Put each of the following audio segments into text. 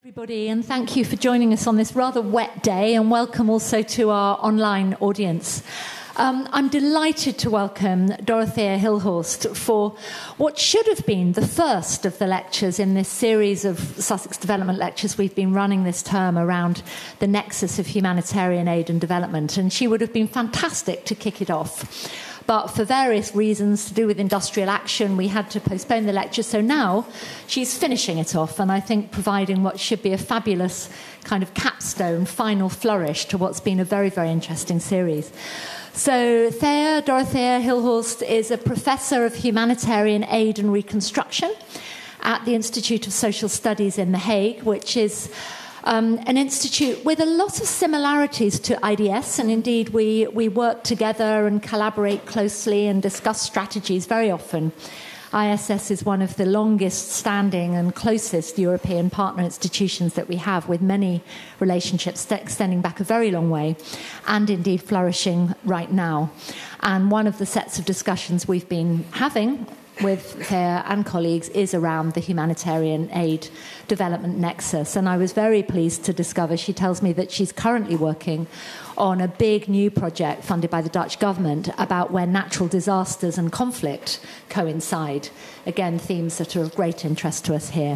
Everybody, and thank you for joining us on this rather wet day, and welcome also to our online audience. I'm delighted to welcome Dorothea Hilhorst for what should have been the first of the lectures in this series of Sussex Development Lectures we've been running this term around the nexus of humanitarian aid and development, and she would have been fantastic to kick it off. But for various reasons to do with industrial action, we had to postpone the lecture. So now she's finishing it off, and I think providing what should be a fabulous kind of capstone, final flourish to what's been a very, very interesting series. So Dorothea Hilhorst is a professor of humanitarian aid and reconstruction at the Institute of Social Studies in The Hague, which is an institute with a lot of similarities to IDS, and indeed we work together and collaborate closely and discuss strategies very often. ISS is one of the longest standing and closest European partner institutions that we have, with many relationships extending back a very long way and indeed flourishing right now. And one of the sets of discussions we've been having with Thea and colleagues is around the humanitarian aid development nexus. And I was very pleased to discover, she tells me that she's currently working on a big new project funded by the Dutch government about where natural disasters and conflict coincide. Again, themes that are of great interest to us here.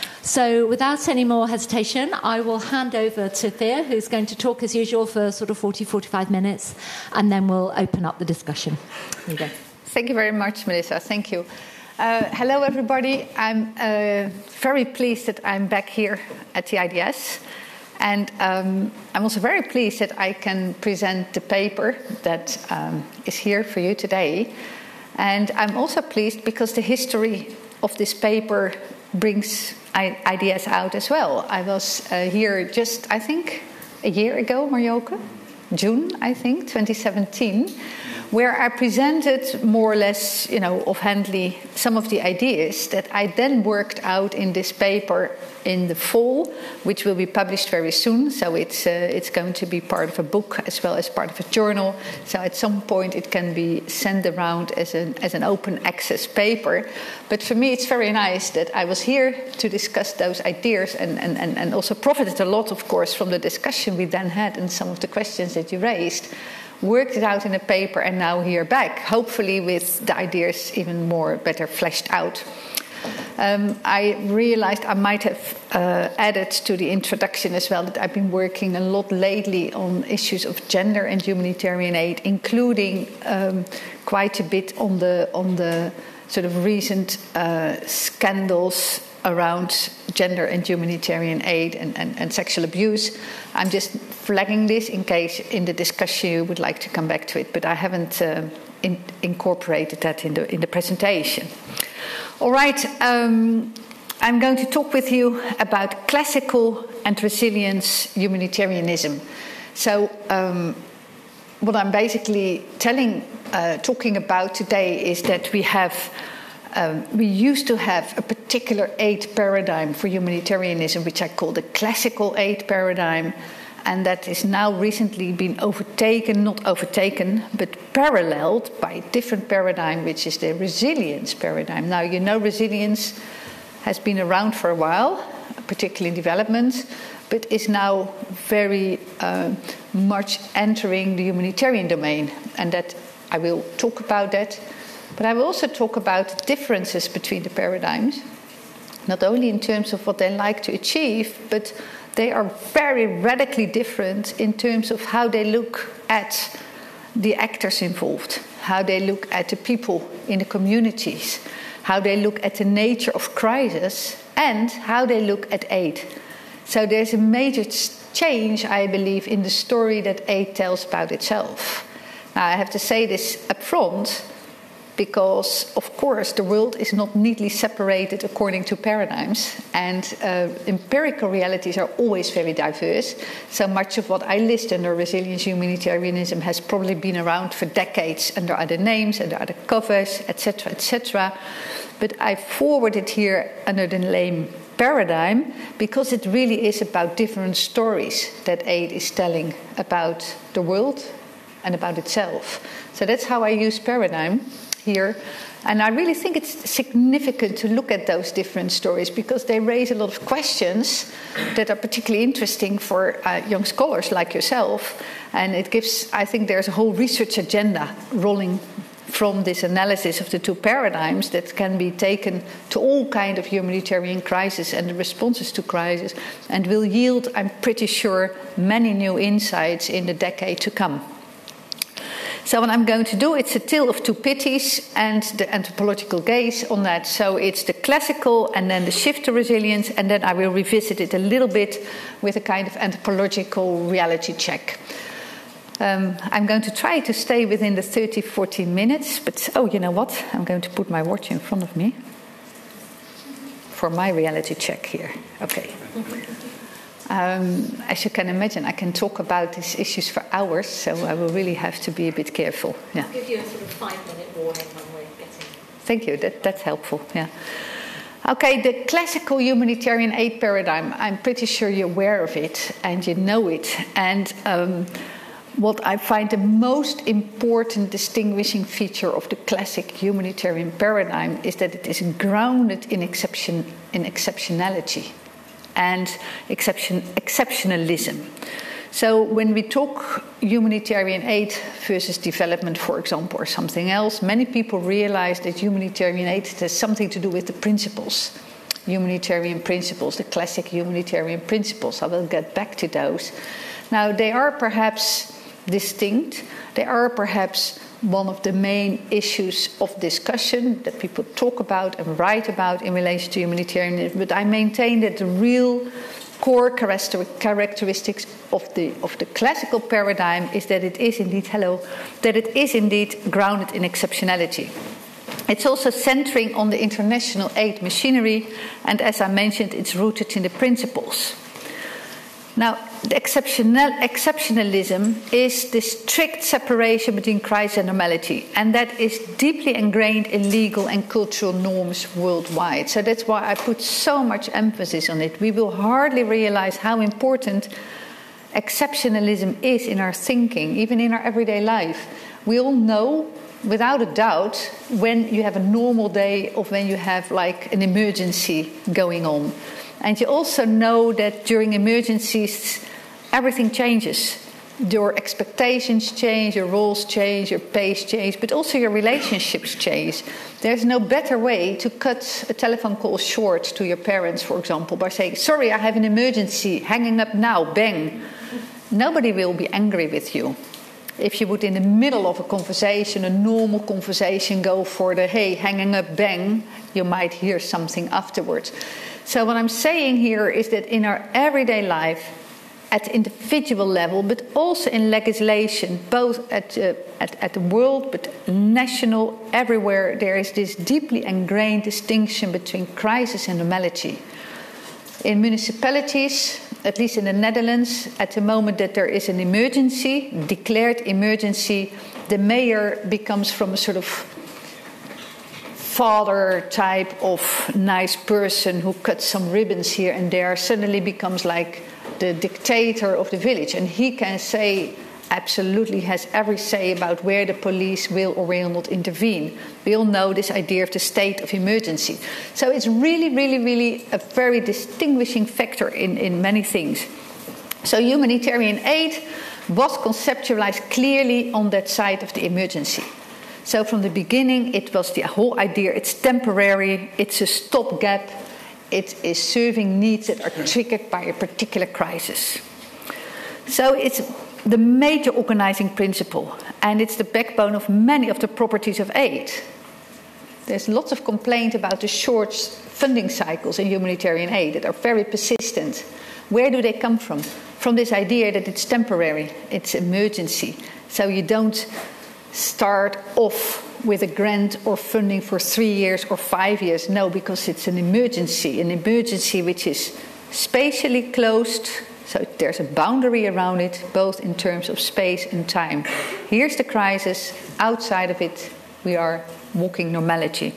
So without any more hesitation, I will hand over to Thea, who's going to talk as usual for sort of 40-45 minutes, and then we'll open up the discussion. Here you go. Thank you very much, Melissa. Thank you. Hello, everybody. I'm very pleased that I'm back here at the IDS. And I'm also very pleased that I can present the paper that is here for you today. And I'm also pleased because the history of this paper brings IDS out as well. I was here just, I think, a year ago, Marjoke? June, I think, 2017. Where I presented more or less, offhandedly, some of the ideas that I then worked out in this paper in the fall, which will be published very soon. So it's going to be part of a book as well as part of a journal. So at some point it can be sent around as an open access paper. But for me, it's very nice that I was here to discuss those ideas and also profited a lot, of course, from the discussion we then had and some of the questions that you raised. Worked it out in a paper and now here back, hopefully with the ideas even better fleshed out. I realized I might have added to the introduction as well that I've been working a lot lately on issues of gender and humanitarian aid, including quite a bit on the sort of recent scandals around gender and humanitarian aid and sexual abuse. I'm just flagging this in case in the discussion you would like to come back to it, but I haven't incorporated that in the presentation. All right, I'm going to talk with you about classical and resilience humanitarianism. So what I'm basically talking about today is that we used to have a particular aid paradigm for humanitarianism, which I call the classical aid paradigm, and that is now recently been not overtaken, but paralleled by a different paradigm, which is the resilience paradigm. Now, resilience has been around for a while, particularly in development, but is now very much entering the humanitarian domain, and that I will talk about that. But I will also talk about differences between the paradigms, not only in terms of what they like to achieve, but they are very radically different in terms of how they look at the actors involved, how they look at the people in the communities, how they look at the nature of crisis, and how they look at aid. So there's a major change, I believe, in the story that aid tells about itself. Now, I have to say this up front, because, of course, the world is not neatly separated according to paradigms, and empirical realities are always very diverse. So much of what I list under resilience humanitarianism has probably been around for decades under other names, under other covers, etc., etc. But I forward it here under the name paradigm because it really is about different stories that aid is telling about the world and about itself. So that's how I use paradigm here. And I really think it's significant to look at those different stories because they raise a lot of questions that are particularly interesting for young scholars like yourself. And it gives, I think there's a whole research agenda rolling from this analysis of the two paradigms that can be taken to all kinds of humanitarian crises and the responses to crisis, and will yield, I'm pretty sure, many new insights in the decade to come. So what I'm going to do, it's a tale of two pities and the anthropological gaze on that. So it's the classical and then the shift to resilience, and then I will revisit it a little bit with a kind of anthropological reality check. I'm going to try to stay within the 30-40 minutes, but oh, you know what? I'm going to put my watch in front of me for my reality check here. Okay. As you can imagine, I can talk about these issues for hours, so I will really have to be a bit careful. Yeah. I'll give you a sort of 5-minute warning when we're getting... Thank you, that's helpful, yeah. Okay, the classical humanitarian aid paradigm, I'm pretty sure you're aware of it and you know it. And what I find the most important distinguishing feature of the classic humanitarian paradigm is that it is grounded in exceptionality and exceptionalism. So when we talk humanitarian aid versus development, for example, or something else, many people realize that humanitarian aid has something to do with the principles, humanitarian principles, the classic humanitarian principles. I will get back to those. Now, they are perhaps distinct. They are perhaps one of the main issues of discussion that people talk about and write about in relation to humanitarianism. But I maintain that the real core characteristics of the classical paradigm is that it is indeed grounded in exceptionality. It's also centering on the international aid machinery, and as I mentioned, it's rooted in the principles. Now, the exceptionalism is the strict separation between crisis and normality, and that is deeply ingrained in legal and cultural norms worldwide. So that's why I put so much emphasis on it. We will hardly realize how important exceptionalism is in our thinking, even in our everyday life. We all know, without a doubt, when you have a normal day or when you have like an emergency going on. And you also know that during emergencies, everything changes. Your expectations change, your roles change, your pace change, but also your relationships change. There's no better way to cut a telephone call short to your parents, for example, by saying, sorry, I have an emergency, hanging up now, bang. Nobody will be angry with you. If you would, in the middle of a conversation, a normal conversation, go for the, hey, hanging up, bang, you might hear something afterwards. So what I'm saying here is that in our everyday life, at the individual level, but also in legislation, both at the world, but national, everywhere, there is this deeply ingrained distinction between crisis and normality. In municipalities, at least in the Netherlands, at the moment that there is an emergency, declared emergency, the mayor becomes from a sort of father type of nice person who cuts some ribbons here and there, suddenly becomes like the dictator of the village, and he can say, absolutely has every say about where the police will or will not intervene. We all know this idea of the state of emergency. So it's really, really, really a very distinguishing factor in many things. So humanitarian aid was conceptualized clearly on that side of the emergency. So from the beginning, it was the whole idea, it's temporary, it's a stopgap, it is serving needs that are triggered by a particular crisis. So it's the major organizing principle, and it's the backbone of many of the properties of aid. There's lots of complaint about the short funding cycles in humanitarian aid that are very persistent. Where do they come from? From this idea that it's temporary, it's emergency. So you don't start off with a grant or funding for 3 years or 5 years. No, because it's an emergency which is spatially closed. So there's a boundary around it, both in terms of space and time. Here's the crisis. Outside of it, we are walking normality.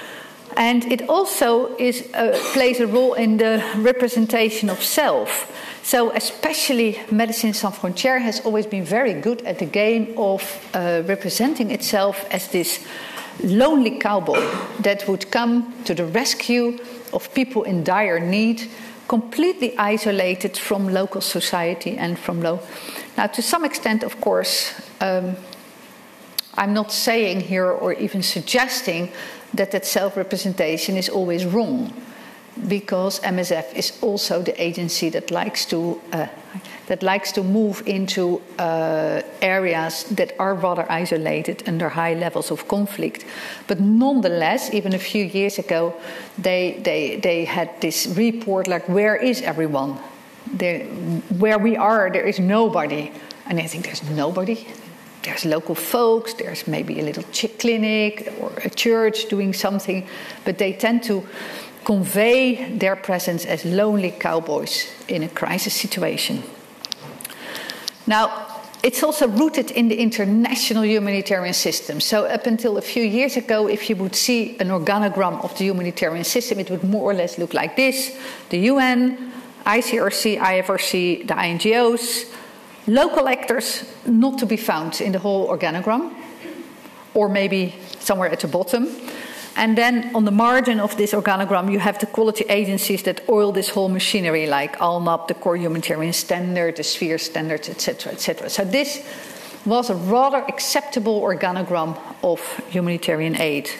And it also plays a role in the representation of self. So especially Médecins Sans Frontières has always been very good at the game of representing itself as this lonely cowboy that would come to the rescue of people in dire need, completely isolated from local society and from Now, to some extent, of course, I'm not saying here or even suggesting that self-representation is always wrong, because MSF is also the agency that likes to move into areas that are rather isolated under high levels of conflict. But nonetheless, even a few years ago, they had this report like, where is everyone? Where we are, there is nobody. And I think there's nobody. There's local folks, there's maybe a little clinic or a church doing something, but they tend to convey their presence as lonely cowboys in a crisis situation. Now, it's also rooted in the international humanitarian system. So up until a few years ago, if you would see an organogram of the humanitarian system, it would more or less look like this: the UN, ICRC, IFRC, the INGOs, local actors not to be found in the whole organogram, or maybe somewhere at the bottom. And then on the margin of this organogram, you have the quality agencies that oil this whole machinery, like ALMAP, the Core Humanitarian Standard, the Sphere Standards, etc., etc. So this was a rather acceptable organogram of humanitarian aid.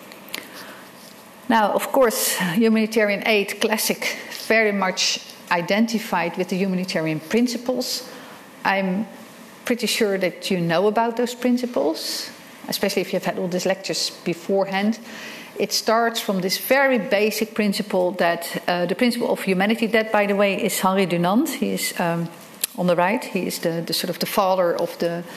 Now, of course, humanitarian aid, classic, very much identified with the humanitarian principles. I'm pretty sure that you know about those principles, especially if you've had all these lectures beforehand. It starts from this very basic principle that the principle of humanity. That, by the way, is Henri Dunant. He is on the right. He is the sort of the father of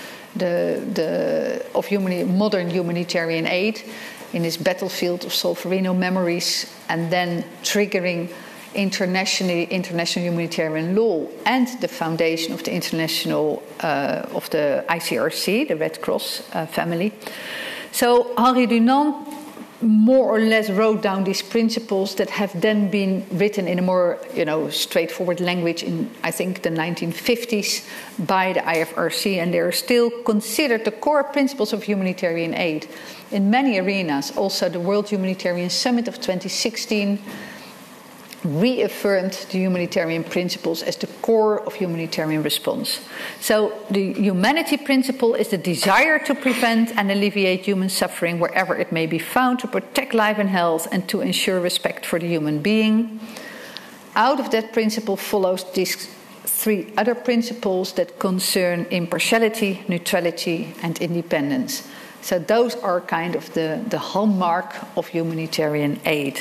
modern humanitarian aid in his battlefield of Solferino Memories, and then triggering international humanitarian law and the foundation of the international of the ICRC, the Red Cross family. So Henri Dunant more or less wrote down these principles that have then been written in a more, straightforward language in, I think, the 1950s by the IFRC, and they are still considered the core principles of humanitarian aid in many arenas. Also, the World Humanitarian Summit of 2016 reaffirmed the humanitarian principles as the core of humanitarian response. So the humanity principle is the desire to prevent and alleviate human suffering wherever it may be found, to protect life and health, and to ensure respect for the human being. Out of that principle follows these three other principles that concern impartiality, neutrality, and independence. So those are kind of the hallmark of humanitarian aid.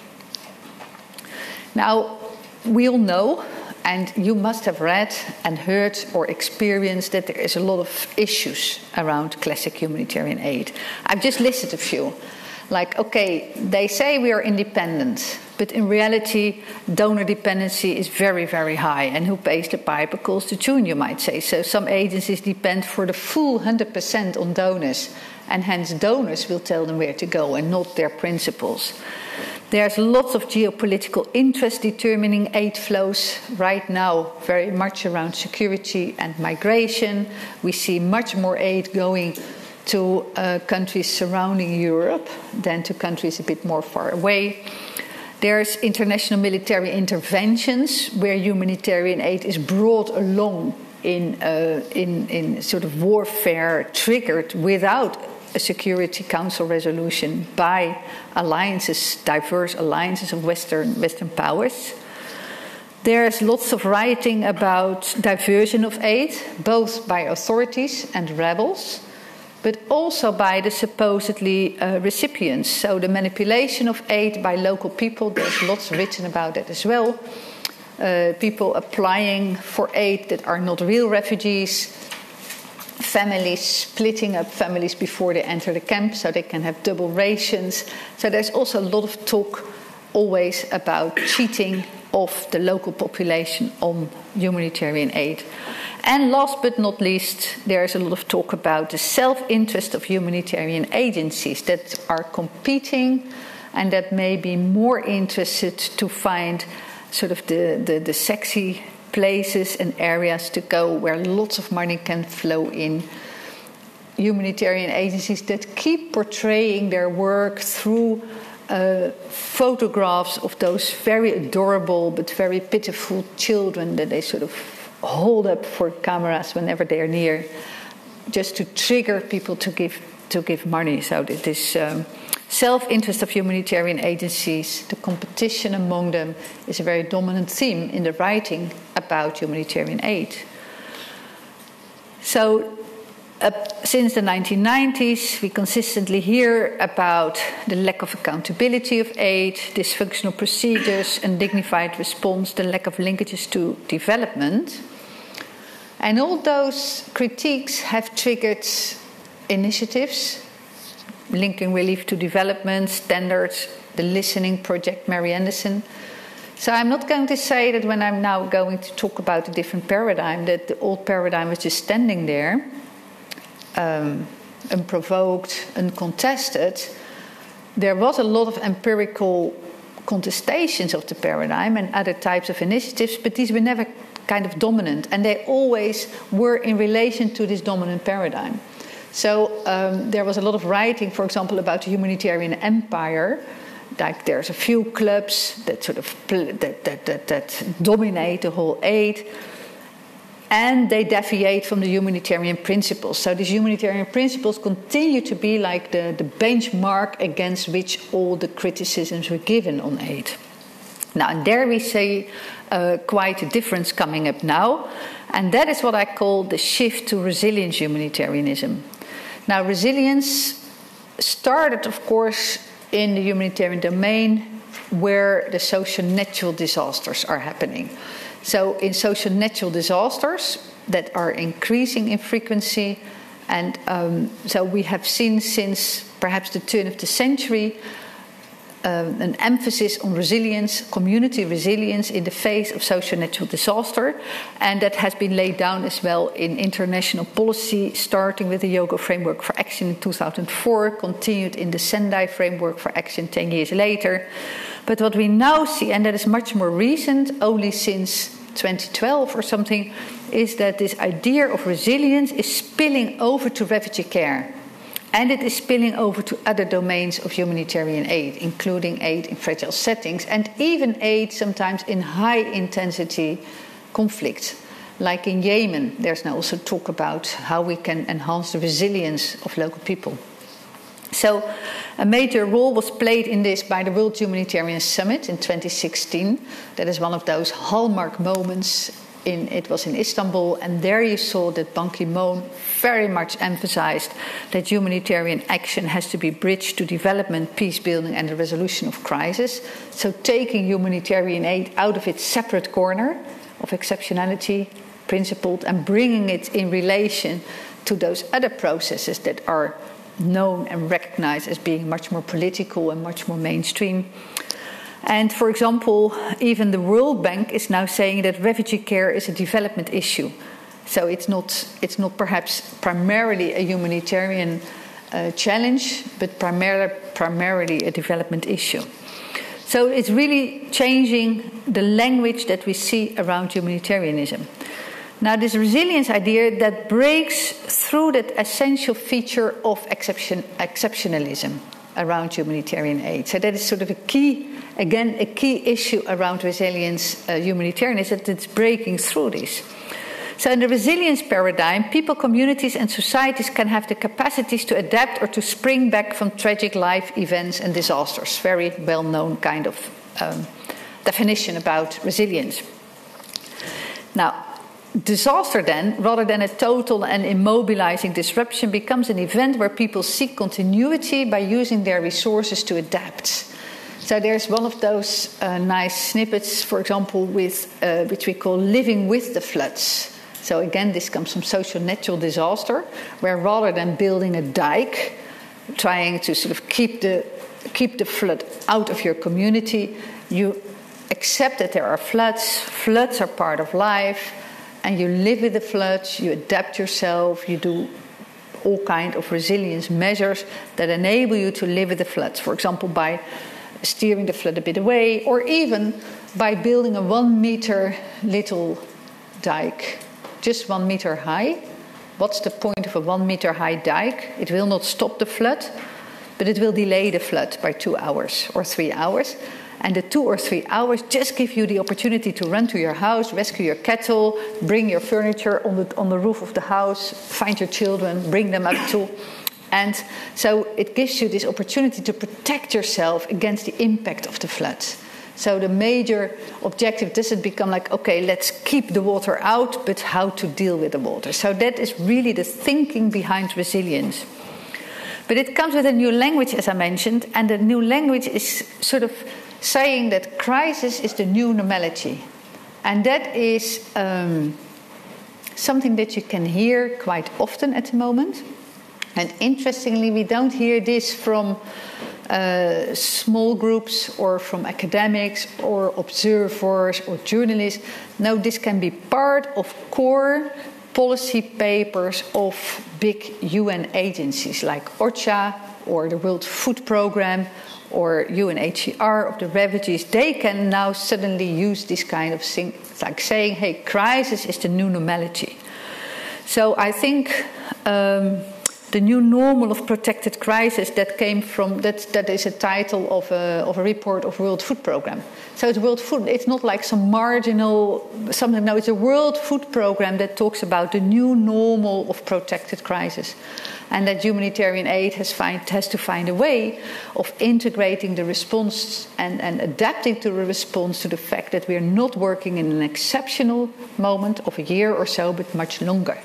Now, we all know, and you must have read and heard or experienced, that there is a lot of issues around classic humanitarian aid. I've just listed a few. Like, okay, they say we are independent, but in reality, donor dependency is very, very high. And who pays the piper calls the tune, you might say. So some agencies depend for the full 100% on donors, and hence donors will tell them where to go and not their principals. There's lots of geopolitical interest determining aid flows right now, very much around security and migration. We see much more aid going to countries surrounding Europe than to countries a bit more far away. There's international military interventions where humanitarian aid is brought along in sort of warfare triggered without a Security Council resolution by alliances, diverse alliances of Western powers. There's lots of writing about diversion of aid, both by authorities and rebels, but also by the supposedly recipients. So the manipulation of aid by local people, there's lots written about that as well. People applying for aid that are not real refugees, families splitting up families before they enter the camp so they can have double rations. So there's also a lot of talk always about cheating of the local population on humanitarian aid. And last but not least, there's a lot of talk about the self-interest of humanitarian agencies that are competing and that may be more interested to find sort of the sexy places and areas to go where lots of money can flow in. Humanitarian agencies that keep portraying their work through photographs of those very adorable but very pitiful children that they sort of hold up for cameras whenever they are near, just to trigger people to give money. So this self-interest of humanitarian agencies, the competition among them, is a very dominant theme in the writing about humanitarian aid. So since the 1990s, we consistently hear about the lack of accountability of aid, dysfunctional procedures, undignified response, the lack of linkages to development. And all those critiques have triggered initiatives, linking relief to development, standards, the Listening Project, Mary Anderson. So I'm not going to say that when I'm now going to talk about a different paradigm, that the old paradigm was just standing there, unprovoked, uncontested. There was a lot of empirical contestations of the paradigm and other types of initiatives, but these were never kind of dominant, and they always were in relation to this dominant paradigm. So there was a lot of writing, for example, about the humanitarian empire. Like there's a few clubs that sort of that dominate the whole aid, and they deviate from the humanitarian principles. So these humanitarian principles continue to be like the benchmark against which all the criticisms were given on aid. Now, and there we see quite a difference coming up now, and that is what I call the shift to resilience humanitarianism. Now, resilience started, of course, in the humanitarian domain where the social natural disasters are happening. So in social natural disasters that are increasing in frequency, and so we have seen since perhaps the turn of the century an emphasis on resilience, community resilience in the face of social natural disaster, and that has been laid down as well in international policy, starting with the Hyogo Framework for Action in 2004, continued in the Sendai Framework for Action 10 years later. But what we now see, and that is much more recent, only since 2012 or something, is that this idea of resilience is spilling over to refugee care. And it is spilling over to other domains of humanitarian aid, including aid in fragile settings, and even aid sometimes in high-intensity conflict. Like in Yemen, there's now also talk about how we can enhance the resilience of local people. So a major role was played in this by the World Humanitarian Summit in 2016. That is one of those hallmark moments. It was in Istanbul, and there you saw that Ban Ki-moon very much emphasized that humanitarian action has to be bridged to development, peace building, and the resolution of crisis. So taking humanitarian aid out of its separate corner of exceptionality, principled, and bringing it in relation to those other processes that are known and recognized as being much more political and much more mainstream. And, for example, even the World Bank is now saying that refugee care is a development issue. So it's not perhaps primarily a humanitarian challenge, but primarily a development issue. So it's really changing the language that we see around humanitarianism. Now, this resilience idea that breaks through that essential feature of exceptionalism around humanitarian aid. So that is sort of a key issue around resilience humanitarianism, that it's breaking through this. So in the resilience paradigm, people, communities and societies can have the capacities to adapt or to spring back from tragic life events and disasters. Very well-known kind of definition about resilience. Now, disaster then, rather than a total and immobilizing disruption, becomes an event where people seek continuity by using their resources to adapt. So there's one of those nice snippets, for example, with which we call living with the floods. So again, this comes from social natural disaster, where rather than building a dike, trying to sort of keep the flood out of your community, you accept that there are floods. Floods are part of life, and you live with the floods, you adapt yourself, you do all kinds of resilience measures that enable you to live with the floods. For example, by steering the flood a bit away, or even by building a 1 meter little dike, just 1 meter high. What's the point of a 1 meter high dike? It will not stop the flood, but it will delay the flood by 2 hours or 3 hours. And the 2 or 3 hours just give you the opportunity to run to your house, rescue your cattle, bring your furniture on the roof of the house, find your children, bring them up too. And so it gives you this opportunity to protect yourself against the impact of the flood. So the major objective doesn't become like, okay, let's keep the water out, but how to deal with the water. So that is really the thinking behind resilience. But it comes with a new language, as I mentioned, and the new language is sort of saying that crisis is the new normality. And that is something that you can hear quite often at the moment. And interestingly, we don't hear this from small groups or from academics or observers or journalists. No, this can be part of core policy papers of big UN agencies like OCHA or the World Food Programme or UNHCR of the refugees. They can now suddenly use this kind of thing, like saying, hey, crisis is the new normality. So I think the new normal of protected crisis that came from, that is a title of a report of World Food Programme. So it's World Food, it's not like some marginal something, no, it's a World Food Programme that talks about the new normal of protected crisis. And that humanitarian aid has to find a way of integrating the response and adapting to the response to the fact that we are not working in an exceptional moment of a year or so, but much longer.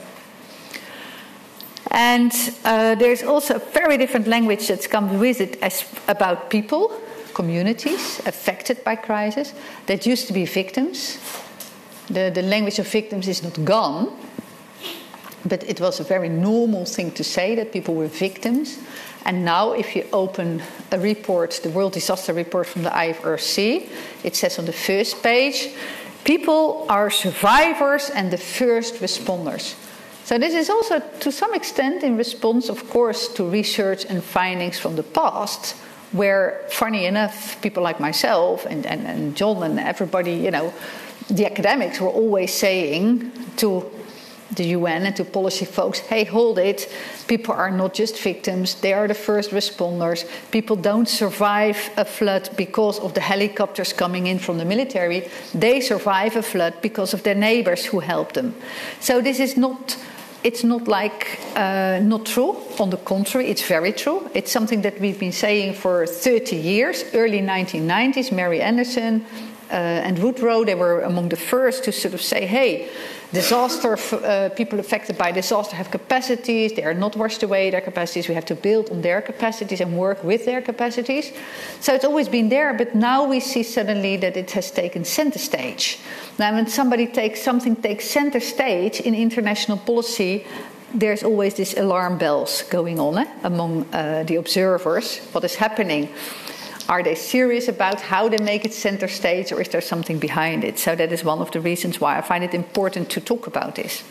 And there's also a very different language that's come with it as about people, communities affected by crisis. That used to be victims. The language of victims is not gone, but it was a very normal thing to say that people were victims. And now if you open a report, the World Disaster Report from the IFRC, it says on the first page, people are survivors and the first responders. So this is also to some extent in response, of course, to research and findings from the past, where, funny enough, people like myself and John and everybody, you know, the academics were always saying to the UN and to policy folks, hey, hold it, people are not just victims, they are the first responders. People don't survive a flood because of the helicopters coming in from the military. They survive a flood because of their neighbors who help them. So this is not, it's not like not true. On the contrary, it's very true. It's something that we've been saying for 30 years, early 1990s, Mary Anderson and Woodrow, they were among the first to sort of say, hey, people affected by disaster have capacities, they are not washed away, their capacities, we have to build on their capacities and work with their capacities. So it's always been there, but now we see suddenly that it has taken center stage. Now when something takes center stage in international policy, there's always this alarm bells going on among the observers. What is happening? Are they serious about how they make it center stage, or is there something behind it? So that is one of the reasons why I find it important to talk about this.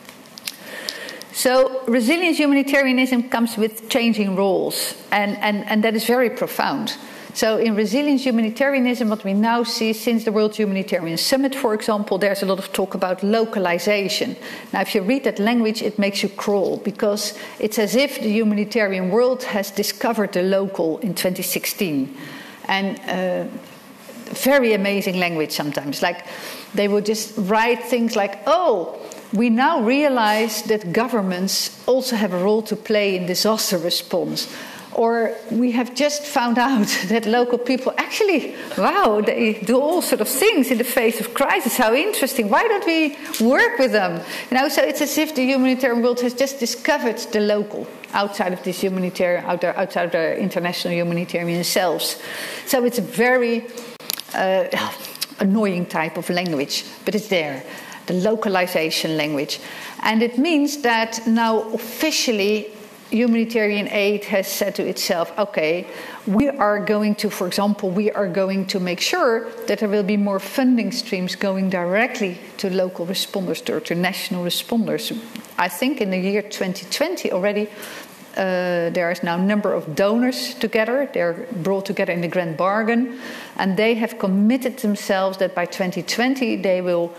So resilience humanitarianism comes with changing roles, and that is very profound. So in resilience humanitarianism, what we now see since the World Humanitarian Summit, for example, there's a lot of talk about localization. Now, if you read that language, it makes you crawl, because it's as if the humanitarian world has discovered the local in 2016. And very amazing language sometimes. Like, they would just write things like, oh, we now realize that governments also have a role to play in disaster response. Or we have just found out that local people actually, wow, they do all sort of things in the face of crisis. How interesting. Why don't we work with them? You know, so it's as if the humanitarian world has just discovered the local outside of this humanitarian, outside of their international humanitarian selves. So it's a very annoying type of language, but it's there, the localization language. And it means that now officially humanitarian aid has said to itself, okay, we are going to, for example, make sure that there will be more funding streams going directly to local responders or to national responders. I think in the year 2020 already, there is now a number of donors together. They're brought together in the Grand Bargain, and they have committed themselves that by 2020 they will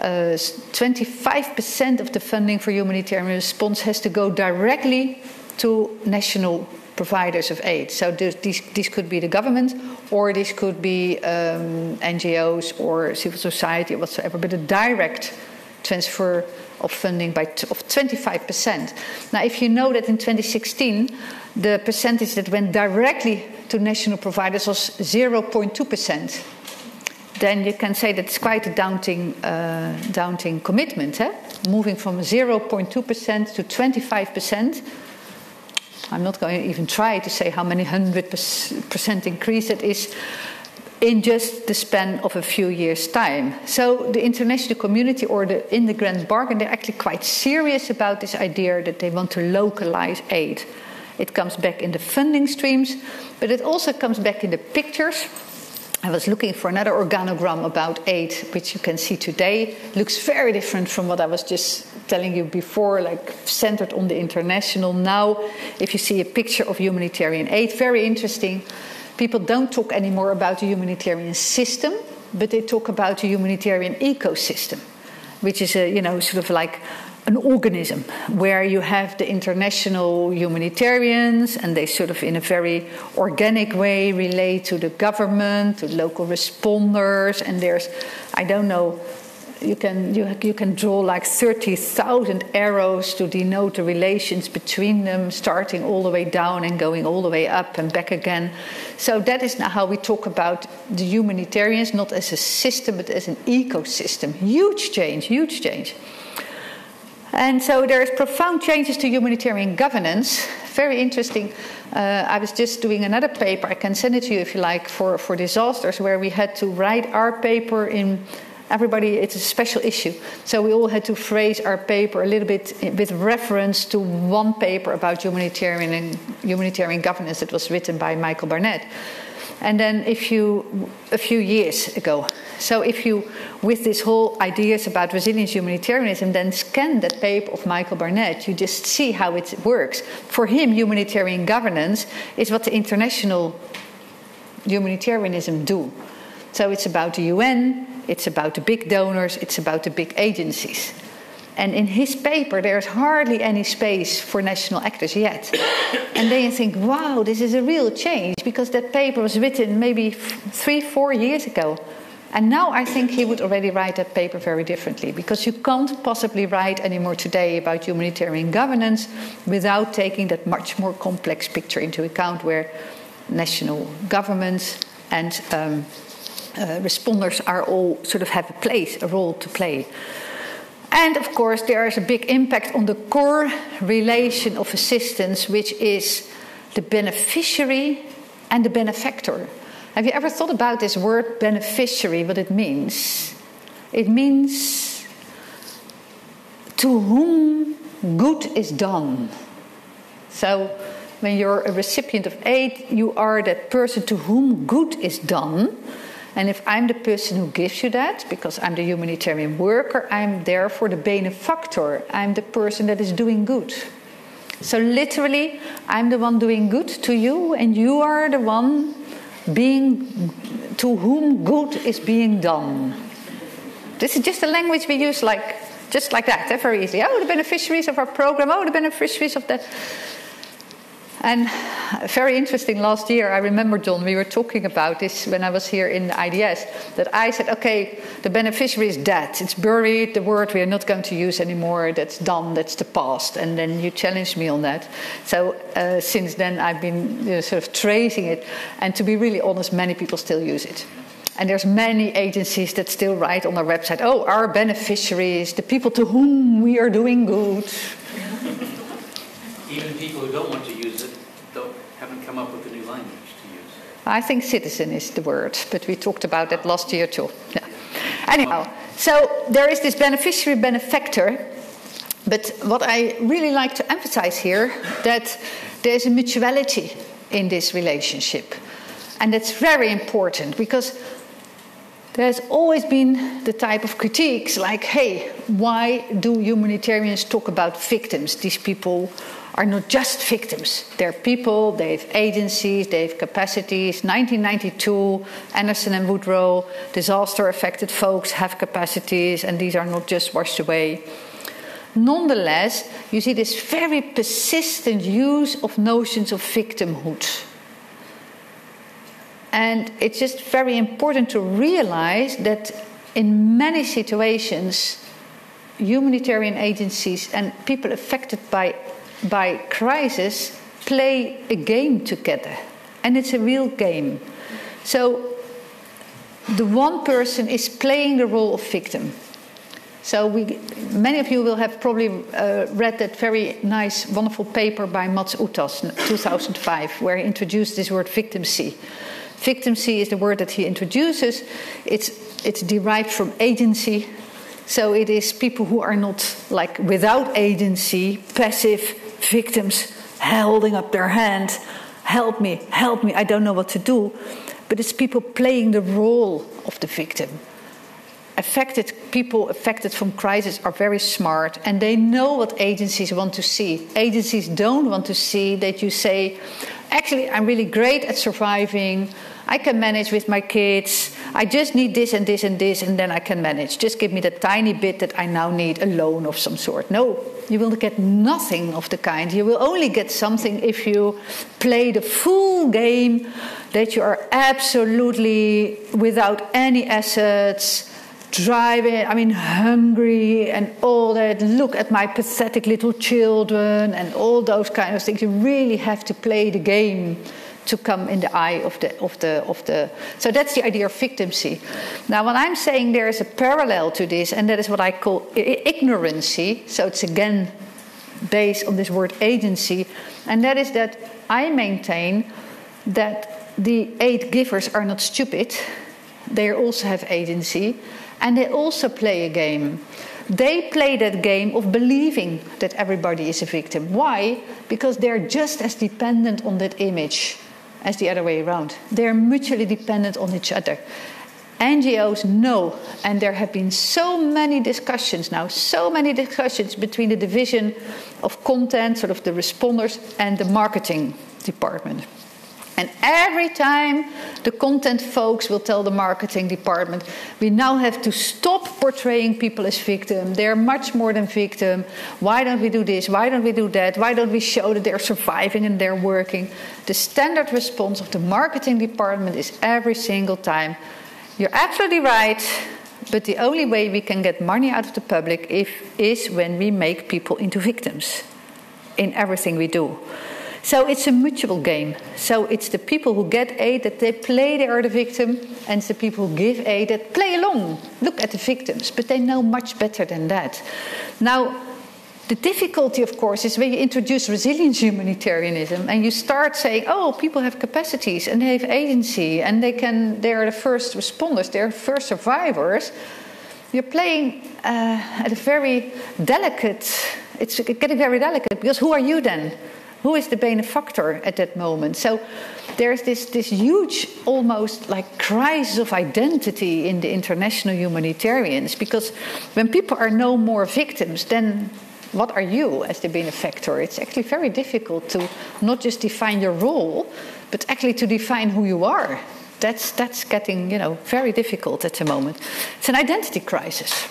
25% of the funding for humanitarian response has to go directly to national providers of aid. So these could be the government, or this could be NGOs or civil society or whatsoever, but a direct transfer of funding of 25%. Now, if you know that in 2016, the percentage that went directly to national providers was 0.2%, then you can say that it's quite a daunting commitment. Moving from 0.2% to 25%. I'm not going to even try to say how many 100% increase it is in just the span of a few years' time. So the international community, or in the Grand Bargain, they're actually quite serious about this idea that they want to localize aid. It comes back in the funding streams, but it also comes back in the pictures. I was looking for another organogram about aid, which you can see today. Looks very different from what I was just telling you before, like centered on the international. Now, if you see a picture of humanitarian aid, very interesting. People don't talk anymore about the humanitarian system, but they talk about the humanitarian ecosystem, which is sort of like an organism where you have the international humanitarians, and they sort of in a very organic way relate to the government, to local responders, and there's, I don't know, you can draw like 30,000 arrows to denote the relations between them, starting all the way down and going all the way up and back again. So that is now how we talk about the humanitarians, not as a system, but as an ecosystem. Huge change. And so there's profound changes to humanitarian governance. Very interesting. I was just doing another paper. I can send it to you if you like, for disasters, where we had to write our paper in everybody. It's a special issue. So we all had to phrase our paper a little bit with reference to one paper about humanitarian governance that was written by Michael Barnett. And then a few years ago. So if you, with this whole ideas about resilience humanitarianism, then scan that paper of Michael Barnett, you just see how it works. For him, humanitarian governance is what the international humanitarianism do. So it's about the UN, it's about the big donors, it's about the big agencies. And in his paper, there's hardly any space for national actors yet. And then you think, wow, this is a real change, because that paper was written maybe 3-4 years ago. And now I think he would already write that paper very differently, because you can't possibly write anymore today about humanitarian governance without taking that much more complex picture into account, where national governments and responders are all sort of have a role to play. And of course, there is a big impact on the core relation of assistance, which is the beneficiary and the benefactor. Have you ever thought about this word beneficiary, what it means? It means to whom good is done. So when you're a recipient of aid, you are that person to whom good is done. And if I'm the person who gives you that, because I'm the humanitarian worker, I'm therefore the benefactor. I'm the person that is doing good. So literally, I'm the one doing good to you, and you are the one to whom good is being done. This is just a language we use just like that, very easily. Oh, the beneficiaries of our program, the beneficiaries of that. And very interesting, last year, I remember, John, we were talking about this when I was here in the IDS, that I said, okay, the beneficiary is dead. It's buried, the word we are not going to use anymore, that's done, that's the past. And then you challenged me on that. So since then, I've been sort of tracing it. And to be really honest, many people still use it. And there's many agencies that still write on their website, our beneficiaries, the people to whom we are doing good. Even people who don't want to use it haven't come up with a new language to use. I think citizen is the word, but we talked about that last year too. Yeah. Anyhow, so there is this beneficiary benefactor, but what I really like to emphasize here, that there's a mutuality in this relationship. And that's very important, because there's always been the type of critiques like, hey, why do humanitarians talk about victims? These people are not just victims. They're people, they have agencies, they have capacities. 1992, Anderson and Woodrow, disaster-affected folks have capacities, and these are not just washed away. Nonetheless, you see this very persistent use of notions of victimhood. And it's just very important to realize that in many situations, humanitarian agencies and people affected by crisis play a game together. And it's a real game. So the one person is playing the role of victim. So many of you will have probably read that very nice, wonderful paper by Mats Utas, 2005, where he introduced this word victimcy. Victimcy is the word that he introduces. It's derived from agency. So it is people who are not like without agency, passive victims holding up their hand, help me, I don't know what to do. But it's people playing the role of the victim. People affected from crisis are very smart, and they know what agencies want to see. Agencies don't want to see that you say, actually, I'm really great at surviving, I can manage with my kids, I just need this and this and this, and then I can manage. Just give me the tiny bit that I now need, a loan of some sort. No, you will get nothing of the kind. You will only get something if you play the full game, that you are absolutely without any assets, hungry and all that. Look at my pathetic little children and all those kind of things. You really have to play the game to come in the eye of the. So that's the idea of victimcy. Now, what I'm saying, there is a parallel to this, and that is what I call ignorancy. So it's again based on this word agency, and that is that I maintain that the aid givers are not stupid. They also have agency. And they also play a game. They play that game of believing that everybody is a victim. Why? Because they're just as dependent on that image as the other way around. They're mutually dependent on each other. NGOs know, and there have been so many discussions between the division of content, sort of the responders, and the marketing department. And every time the content folks will tell the marketing department, we now have to stop portraying people as victims. They're much more than victim. Why don't we do this? Why don't we do that? Why don't we show that they're surviving and they're working? The standard response of the marketing department is every single time, you're absolutely right, but the only way we can get money out of the public is when we make people into victims in everything we do. So it's a mutual game. So it's the people who get aid that they play they are the victim, and it's the people who give aid that play along, look at the victims, but they know much better than that. Now, the difficulty, of course, is when you introduce resilience humanitarianism and you start saying, oh, people have capacities and they have agency and they are the first responders, they're the first survivors. You're playing at a very delicate, it's getting very delicate, because who are you then? Who is the benefactor at that moment? So there's this huge, almost like crisis of identity in the international humanitarians, because when people are no more victims, then what are you as the benefactor? It's actually very difficult to not just define your role, but actually to define who you are. That's getting, very difficult at the moment. It's an identity crisis.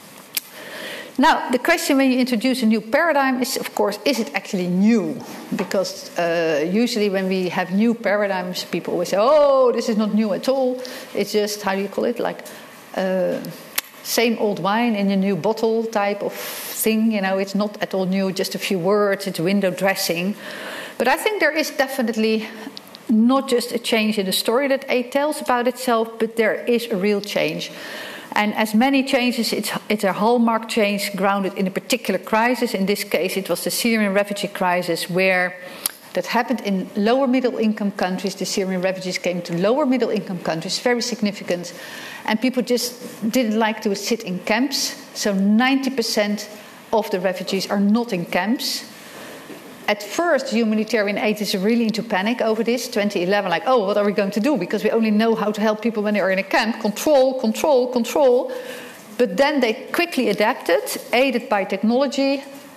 Now, the question when you introduce a new paradigm is, of course, is it actually new? Because usually when we have new paradigms, people always say, oh, this is not new at all. It's just, how do you call it, like same old wine in a new bottle type of thing. It's not at all new, just a few words, it's window dressing. But I think there is definitely not just a change in the story that aid tells about itself, but there is a real change. And as many changes, it's a hallmark change grounded in a particular crisis. In this case, it was the Syrian refugee crisis, that happened in lower middle income countries. The Syrian refugees came to lower middle income countries, very significant. And people just didn't like to sit in camps. So 90% of the refugees are not in camps. At first, humanitarian aid is really into panic over this. 2011, like, oh, what are we going to do? Because we only know how to help people when they are in a camp. Control. But then they quickly adapted, aided by technology,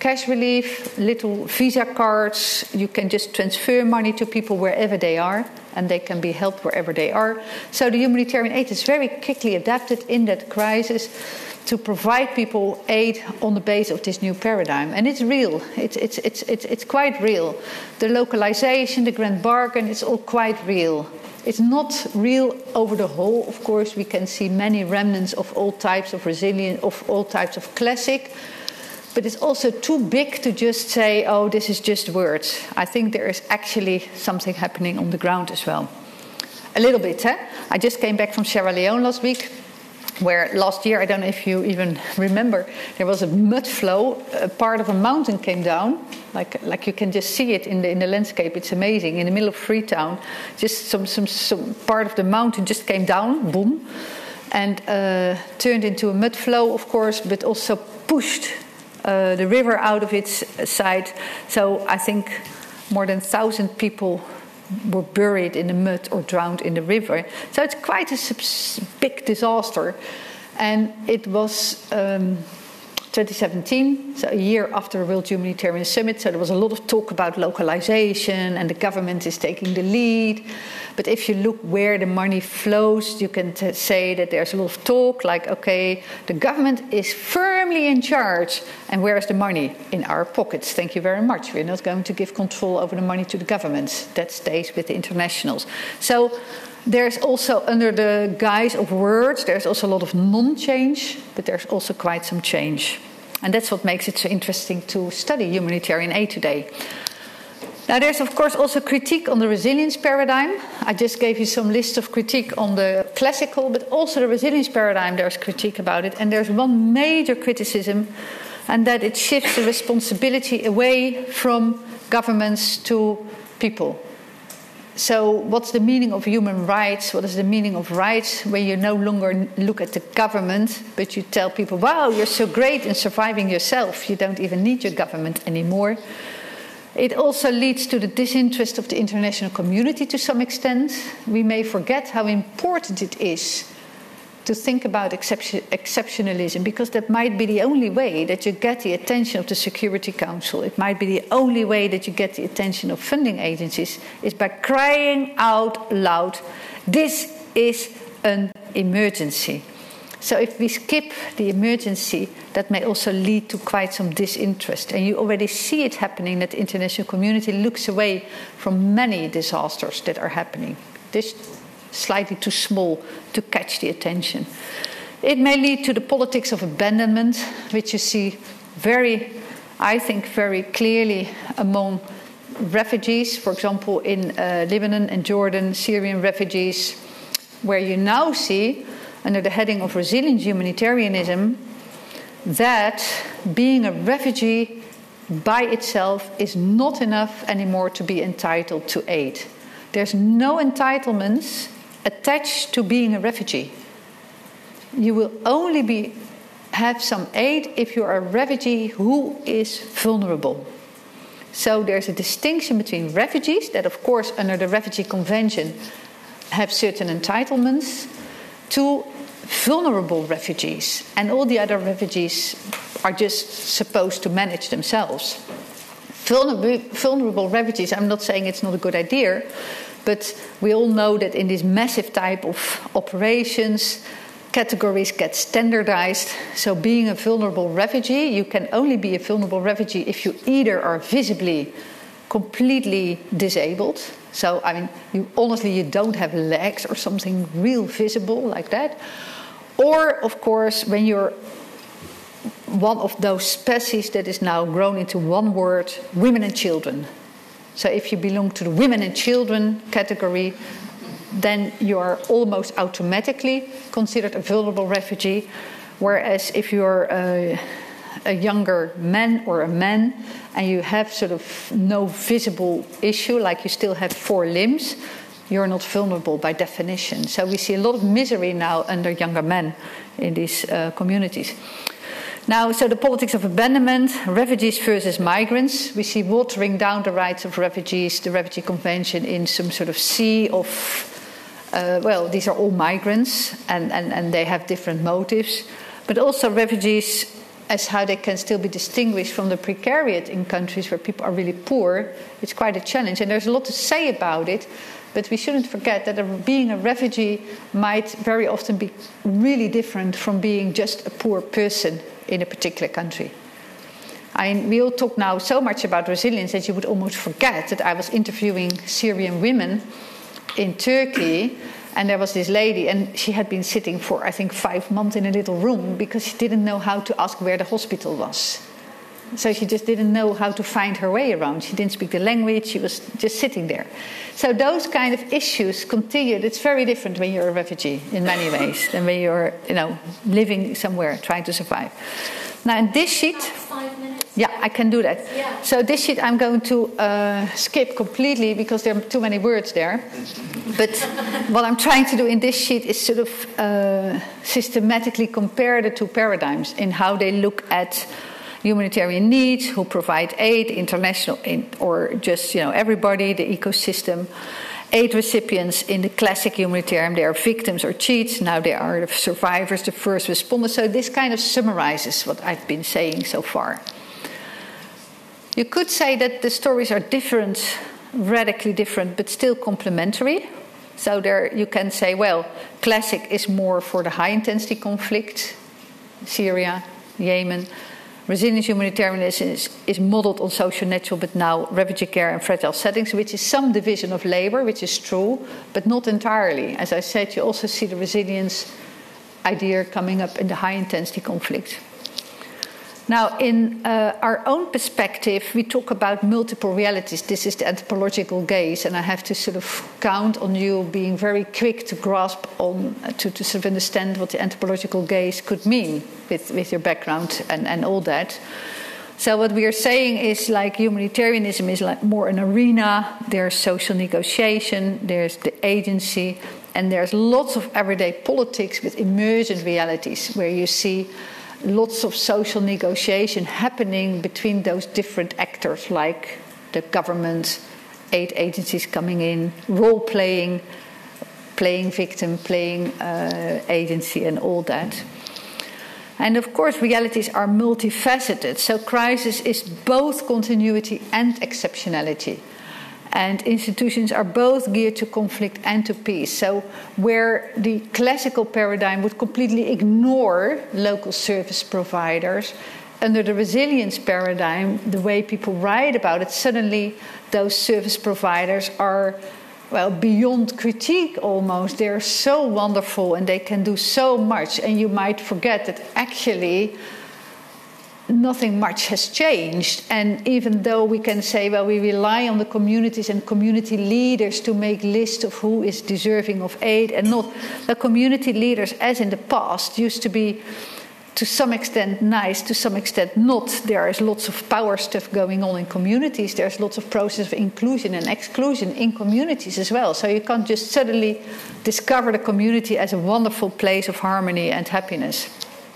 cash relief, little Visa cards. You can just transfer money to people wherever they are, and they can be helped wherever they are. So the humanitarian aid is very quickly adapted in that crisis to provide people aid on the base of this new paradigm. And it's real. It's quite real. The localization, the grand bargain, it's all quite real. It's not real over the whole. Of course, we can see many remnants of all types of resilience, of all types of classic. But it's also too big to just say, oh, this is just words. I think there is actually something happening on the ground as well. A little bit, eh? I just came back from Sierra Leone last week, where last year, I don't know if you even remember, there was a mud flow. A part of a mountain came down, like you can just see it in the landscape. It's amazing. In the middle of Freetown, just some part of the mountain just came down, boom, and turned into a mud flow, of course, but also pushed the river out of its side. So I think more than 1,000 people were buried in the mud or drowned in the river. So it's quite a big disaster. And it was 2017, so a year after the World Humanitarian Summit. So there was a lot of talk about localization, and the government is taking the lead. But if you look where the money flows, you can say that there's a lot of talk, like, okay, the government is firmly in charge. And where is the money? In our pockets. Thank you very much. We're not going to give control over the money to the governments. That stays with the internationals. So there's also, under the guise of words, there's also a lot of non-change, but there's also quite some change. And that's what makes it so interesting to study humanitarian aid today. Now, there's, of course, also critique on the resilience paradigm. I just gave you some list of critique on the classical, but also the resilience paradigm, there's critique about it. And there's one major criticism, and that it shifts the responsibility away from governments to people. So what's the meaning of human rights? What is the meaning of rights when you no longer look at the government, but you tell people, wow, you're so great in surviving yourself. You don't even need your government anymore. It also leads to the disinterest of the international community to some extent. We may forget how important it is to think about exceptionalism, because that might be the only way that you get the attention of the Security Council. It might be the only way that you get the attention of funding agencies, is by crying out loud, this is an emergency. So if we skip the emergency, that may also lead to quite some disinterest. And you already see it happening, that the international community looks away from many disasters that are happening. This slightly too small to catch the attention. It may lead to the politics of abandonment, which you see I think very clearly among refugees, for example, in Lebanon and Jordan, Syrian refugees, where you now see, under the heading of resilient humanitarianism, that being a refugee by itself is not enough anymore to be entitled to aid. There's no entitlements attached to being a refugee. You will only have some aid if you are a refugee who is vulnerable. So there's a distinction between refugees that, of course, under the Refugee Convention have certain entitlements, to vulnerable refugees. And all the other refugees are just supposed to manage themselves. Vulnerable refugees, I'm not saying it's not a good idea, but we all know that in this massive type of operations, categories get standardized. So being a vulnerable refugee, you can only be a vulnerable refugee if you either are visibly completely disabled. So, I mean, you don't have legs or something real visible like that. Or, of course, when you're one of those species that is now grown into one word, women and children. So if you belong to the women and children category, then you are almost automatically considered a vulnerable refugee. Whereas if you're a younger man or a man and you have sort of no visible issue, like you still have 4 limbs, you're not vulnerable by definition. So we see a lot of misery now under younger men in these communities. Now, so the politics of abandonment, refugees versus migrants. We see watering down the rights of refugees, the Refugee Convention, in some sort of sea of, these are all migrants and they have different motives. But also refugees as how they can still be distinguished from the precariat in countries where people are really poor, it's quite a challenge. And there's a lot to say about it, but we shouldn't forget that being a refugee might very often be really different from being just a poor person in a particular country. We all talk now so much about resilience that you would almost forget that I was interviewing Syrian women in Turkey, and there was this lady, and she had been sitting for, I think, 5 months in a little room because she didn't know how to ask where the hospital was. So she just didn't know how to find her way around. She didn't speak the language. She was just sitting there. So those kind of issues continued. It's very different when you're a refugee in many ways than when you're, living somewhere trying to survive. Now, in this sheet... 5 minutes. Yeah, I can do that. Yeah. So this sheet I'm going to skip completely because there are too many words there. But what I'm trying to do in this sheet is sort of systematically compare the two paradigms in how they look at humanitarian needs, who provide aid, international aid, or just everybody, the ecosystem. Aid recipients in the classic humanitarian, they are victims or cheats. Now they are the survivors, the first responders. So this kind of summarizes what I've been saying so far. You could say that the stories are different, radically different, but still complementary. So there you can say, well, classic is more for the high-intensity conflict, Syria, Yemen. Resilient humanitarianism is modeled on social, natural, but now refugee care and fragile settings, which is some division of labor, which is true, but not entirely. As I said, you also see the resilience idea coming up in the high-intensity conflict. Now, in our own perspective, we talk about multiple realities. This is the anthropological gaze, and I have to sort of count on you being very quick to grasp on, to sort of understand what the anthropological gaze could mean with your background and all that. So what we are saying is like humanitarianism is like more an arena. There's social negotiation, there's the agency, and there's lots of everyday politics with emergent realities where you see lots of social negotiation happening between those different actors, like the government, aid agencies coming in, role-playing, playing victim, playing agency, and all that. And of course, realities are multifaceted. So crisis is both continuity and exceptionality. And institutions are both geared to conflict and to peace. So where the classical paradigm would completely ignore local service providers, under the resilience paradigm, the way people write about it, suddenly those service providers are, well, beyond critique almost. They're so wonderful and they can do so much. And you might forget that actually nothing much has changed. And even though we can say, well, we rely on the communities and community leaders to make lists of who is deserving of aid and not, the community leaders, as in the past, used to be to some extent nice, to some extent not. There is lots of power stuff going on in communities. There's lots of process of inclusion and exclusion in communities as well. So you can't just suddenly discover the community as a wonderful place of harmony and happiness.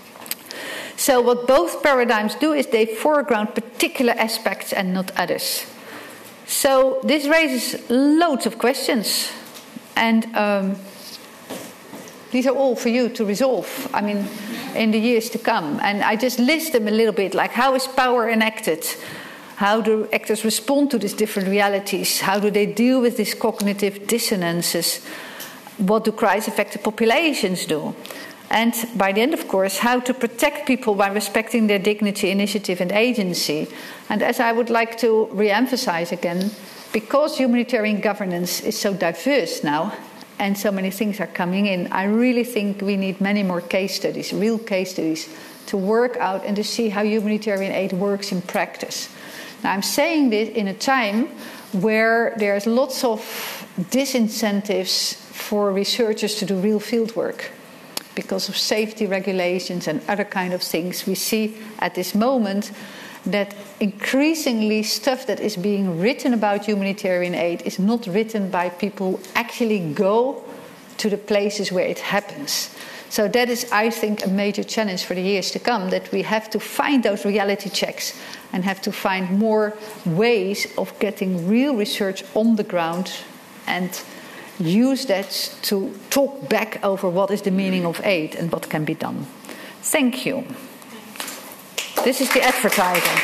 So what both paradigms do is they foreground particular aspects and not others. So this raises loads of questions. And these are all for you to resolve, I mean, in the years to come. And I just list them a little bit, like how is power enacted? How do actors respond to these different realities? How do they deal with these cognitive dissonances? What do crisis-affected populations do? And by the end, of course, how to protect people by respecting their dignity, initiative, and agency. And as I would like to re-emphasize again, because humanitarian governance is so diverse now, and so many things are coming in, I really think we need many more case studies, real case studies, to work out and to see how humanitarian aid works in practice. Now, I'm saying this in a time where there's lots of disincentives for researchers to do real field work. Because of safety regulations and other kind of things, we see at this moment that increasingly stuff that is being written about humanitarian aid is not written by people who actually go to the places where it happens. So that is, I think, a major challenge for the years to come, that we have to find those reality checks and have to find more ways of getting real research on the ground and use that to talk back over what is the meaning of aid and what can be done. Thank you. This is the advertising.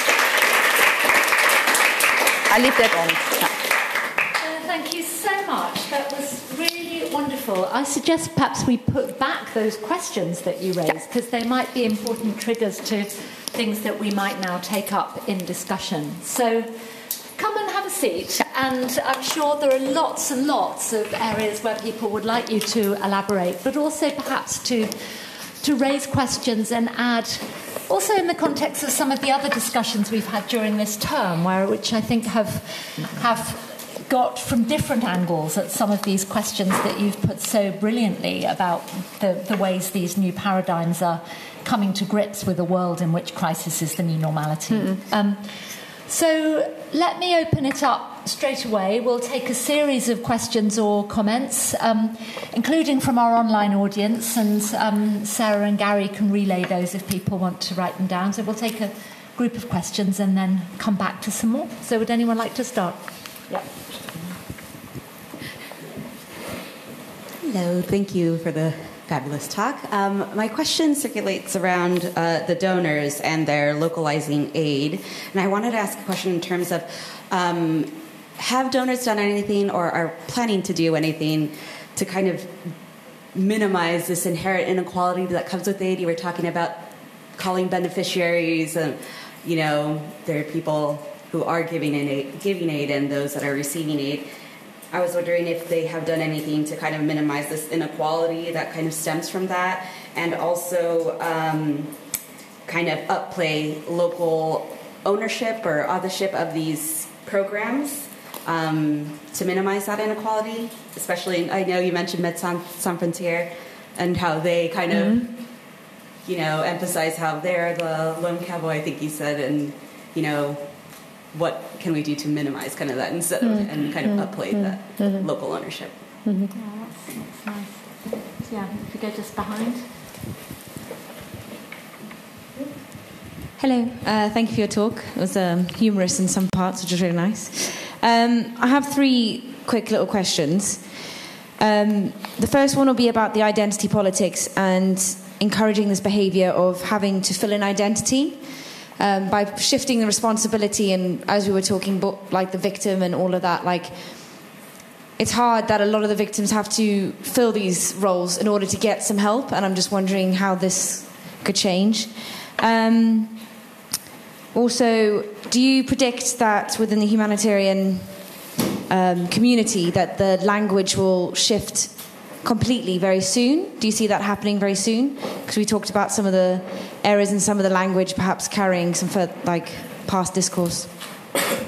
I leave that on. Thank you so much. That was really wonderful. I suggest perhaps we put back those questions that you raised, because they might be important triggers to things that we might now take up in discussion. So come and have a seat, and I'm sure there are lots and lots of areas where people would like you to elaborate, but also perhaps to raise questions and add, also in the context of some of the other discussions we've had during this term, which I think have got from different angles at some of these questions that you've put so brilliantly about the ways these new paradigms are coming to grips with a world in which crisis is the new normality. So let me open it up straight away. We'll take a series of questions or comments, including from our online audience, and Sarah and Gary can relay those if people want to write them down. So we'll take a group of questions and then come back to some more. So would anyone like to start? Yeah. Hello, thank you for the fabulous talk. My question circulates around the donors and their localizing aid. And I wanted to ask a question in terms of, have donors done anything or are planning to do anything to kind of minimize this inherent inequality that comes with aid? You were talking about calling beneficiaries, and, you know, there are people who are giving aid and those that are receiving aid. I was wondering if they have done anything to kind of minimize this inequality that kind of stems from that, and also kind of upplay local ownership or authorship of these programs to minimize that inequality. Especially, I know you mentioned Médecins Sans Frontières and how they kind of, you know, emphasize how they're the lone cowboy, I think you said, and, you know, what can we do to minimize kind of that instead of and kind of upplay that local ownership? Yeah, that's nice. Yeah, if you go just behind. Hello, thank you for your talk. It was humorous in some parts, which was really nice. I have 3 quick little questions. The first one will be about the identity politics and encouraging this behaviour of having to fill in identity. By shifting the responsibility, and as we were talking about, like, the victim and all of that, like, it's hard that a lot of the victims have to fill these roles in order to get some help, and I'm just wondering how this could change. Also, do you predict that within the humanitarian community that the language will shift completely very soon? Do you see that happening very soon? Because we talked about some of the errors in some of the language perhaps carrying some past discourse. Okay,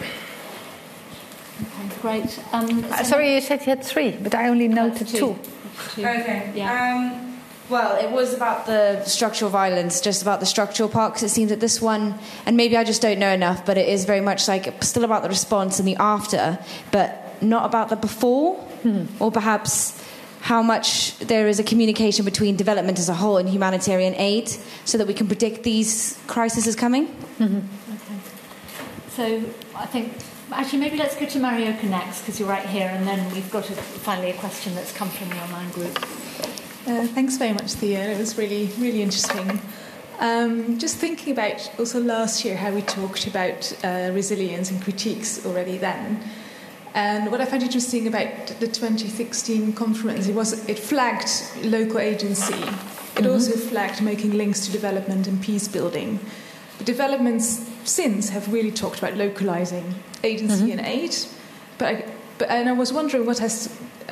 great. Sorry, you said you had 3, but I only noted 2. Okay. Yeah. Well, it was about the structural violence, just about the structural part, because it seems that this one, and maybe I just don't know enough, but it is very much like still about the response and the after, but not about the before, or perhaps how much there is a communication between development as a whole and humanitarian aid so that we can predict these crises coming. Okay. So I think, actually, maybe let's go to Marioka next, because you're right here, and then we've got finally a question that's come from the online group. Thanks very much, Thea. It was really, really interesting. Just thinking about also last year how we talked about resilience and critiques already then. And what I found interesting about the 2016 conference, it flagged local agency. It also flagged making links to development and peace building. But developments since have really talked about localizing agency and aid. And I was wondering what has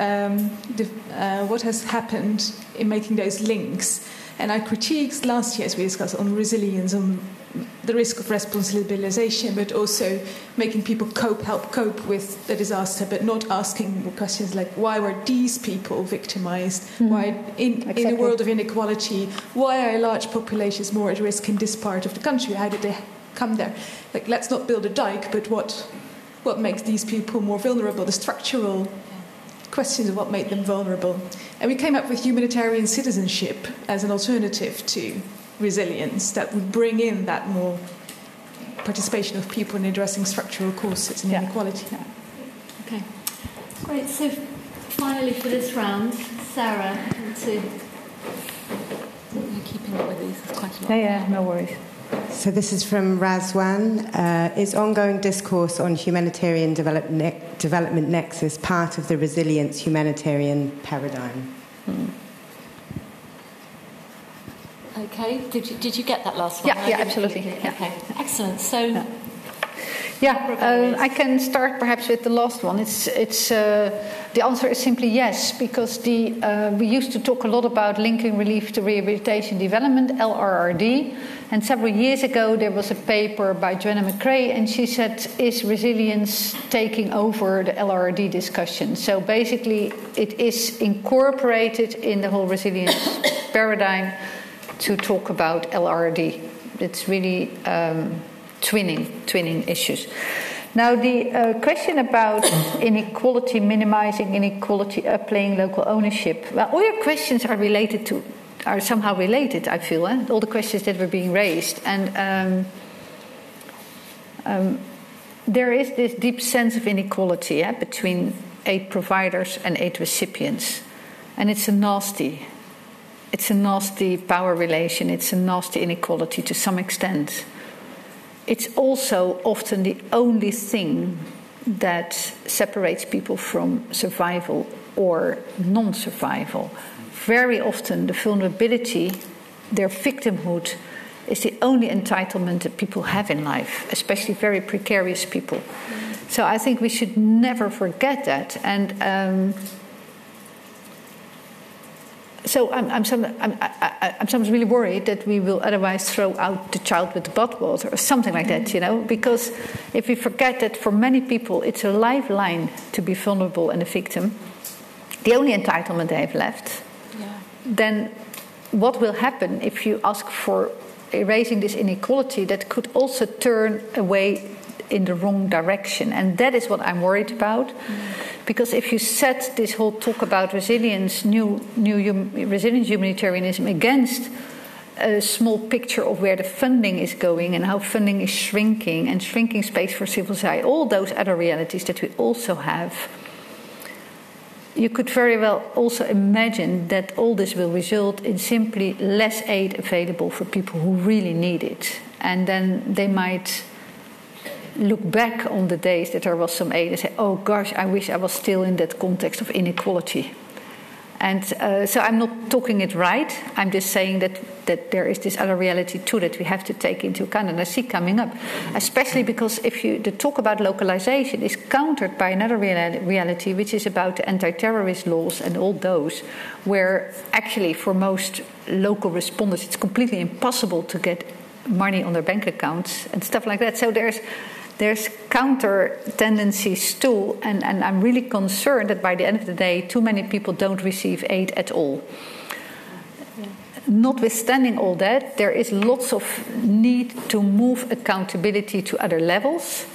happened in making those links. And our critiques last year, as we discussed, on resilience, on the risk of responsibilization, but also making people help cope with the disaster, but not asking questions like, why were these people victimized? Why, in a world of inequality, why are large populations more at risk in this part of the country? How did they come there? Like, let's not build a dike, but what makes these people more vulnerable? The structural questions of what made them vulnerable. And we came up with humanitarian citizenship as an alternative to resilience that would bring in that more participation of people in addressing structural causes and inequality. Yeah. Okay, great. So finally for this round, Sarah, you're keeping up with these. It's quite a lot. Yeah, no worries. So this is from Razwan. Is ongoing discourse on humanitarian development nexus part of the resilience humanitarian paradigm? Okay, did you get that last one? Yeah, absolutely. Yeah. Okay, excellent. So, I can start perhaps with the last one. It's the answer is simply yes, because we used to talk a lot about linking relief to rehabilitation development, LRRD, and several years ago there was a paper by Joanna McRae, and she said, is resilience taking over the LRRD discussion? So basically it is incorporated in the whole resilience paradigm to talk about LRRD. It's really twinning issues. Now, the question about inequality, minimizing inequality, upplaying local ownership. Well, all your questions are somehow related, I feel, all the questions that were being raised. And there is this deep sense of inequality between aid providers and aid recipients. And it's a nasty power relation. It's a nasty inequality to some extent. It's also often the only thing that separates people from survival or non-survival. Very often the vulnerability, their victimhood, is the only entitlement that people have in life, especially very precarious people. So I think we should never forget that. And so I'm sometimes really worried that we will otherwise throw out the child with the bathwater or something like that, because if we forget that for many people it's a lifeline to be vulnerable and a victim, the only entitlement they have left, then what will happen if you ask for erasing this inequality that could also turn away in the wrong direction? And that is what I'm worried about. Because if you set this whole talk about resilience, resilience humanitarianism against a small picture of where the funding is going and how funding is shrinking and shrinking space for civil society, all those other realities that we also have, you could very well also imagine that all this will result in simply less aid available for people who really need it. And then they might look back on the days that there was some aid and say, oh gosh, I wish I was still in that context of inequality. And so I'm not talking it right. I'm just saying that there is this other reality too that we have to take into account, and I see coming up. Especially because the talk about localization is countered by another reality, which is about the anti-terrorist laws and all those, where actually for most local responders it's completely impossible to get money on their bank accounts and stuff like that. So there's counter tendencies too, and I'm really concerned that by the end of the day too many people don't receive aid at all. Notwithstanding all that, there is lots of need to move accountability to other levels,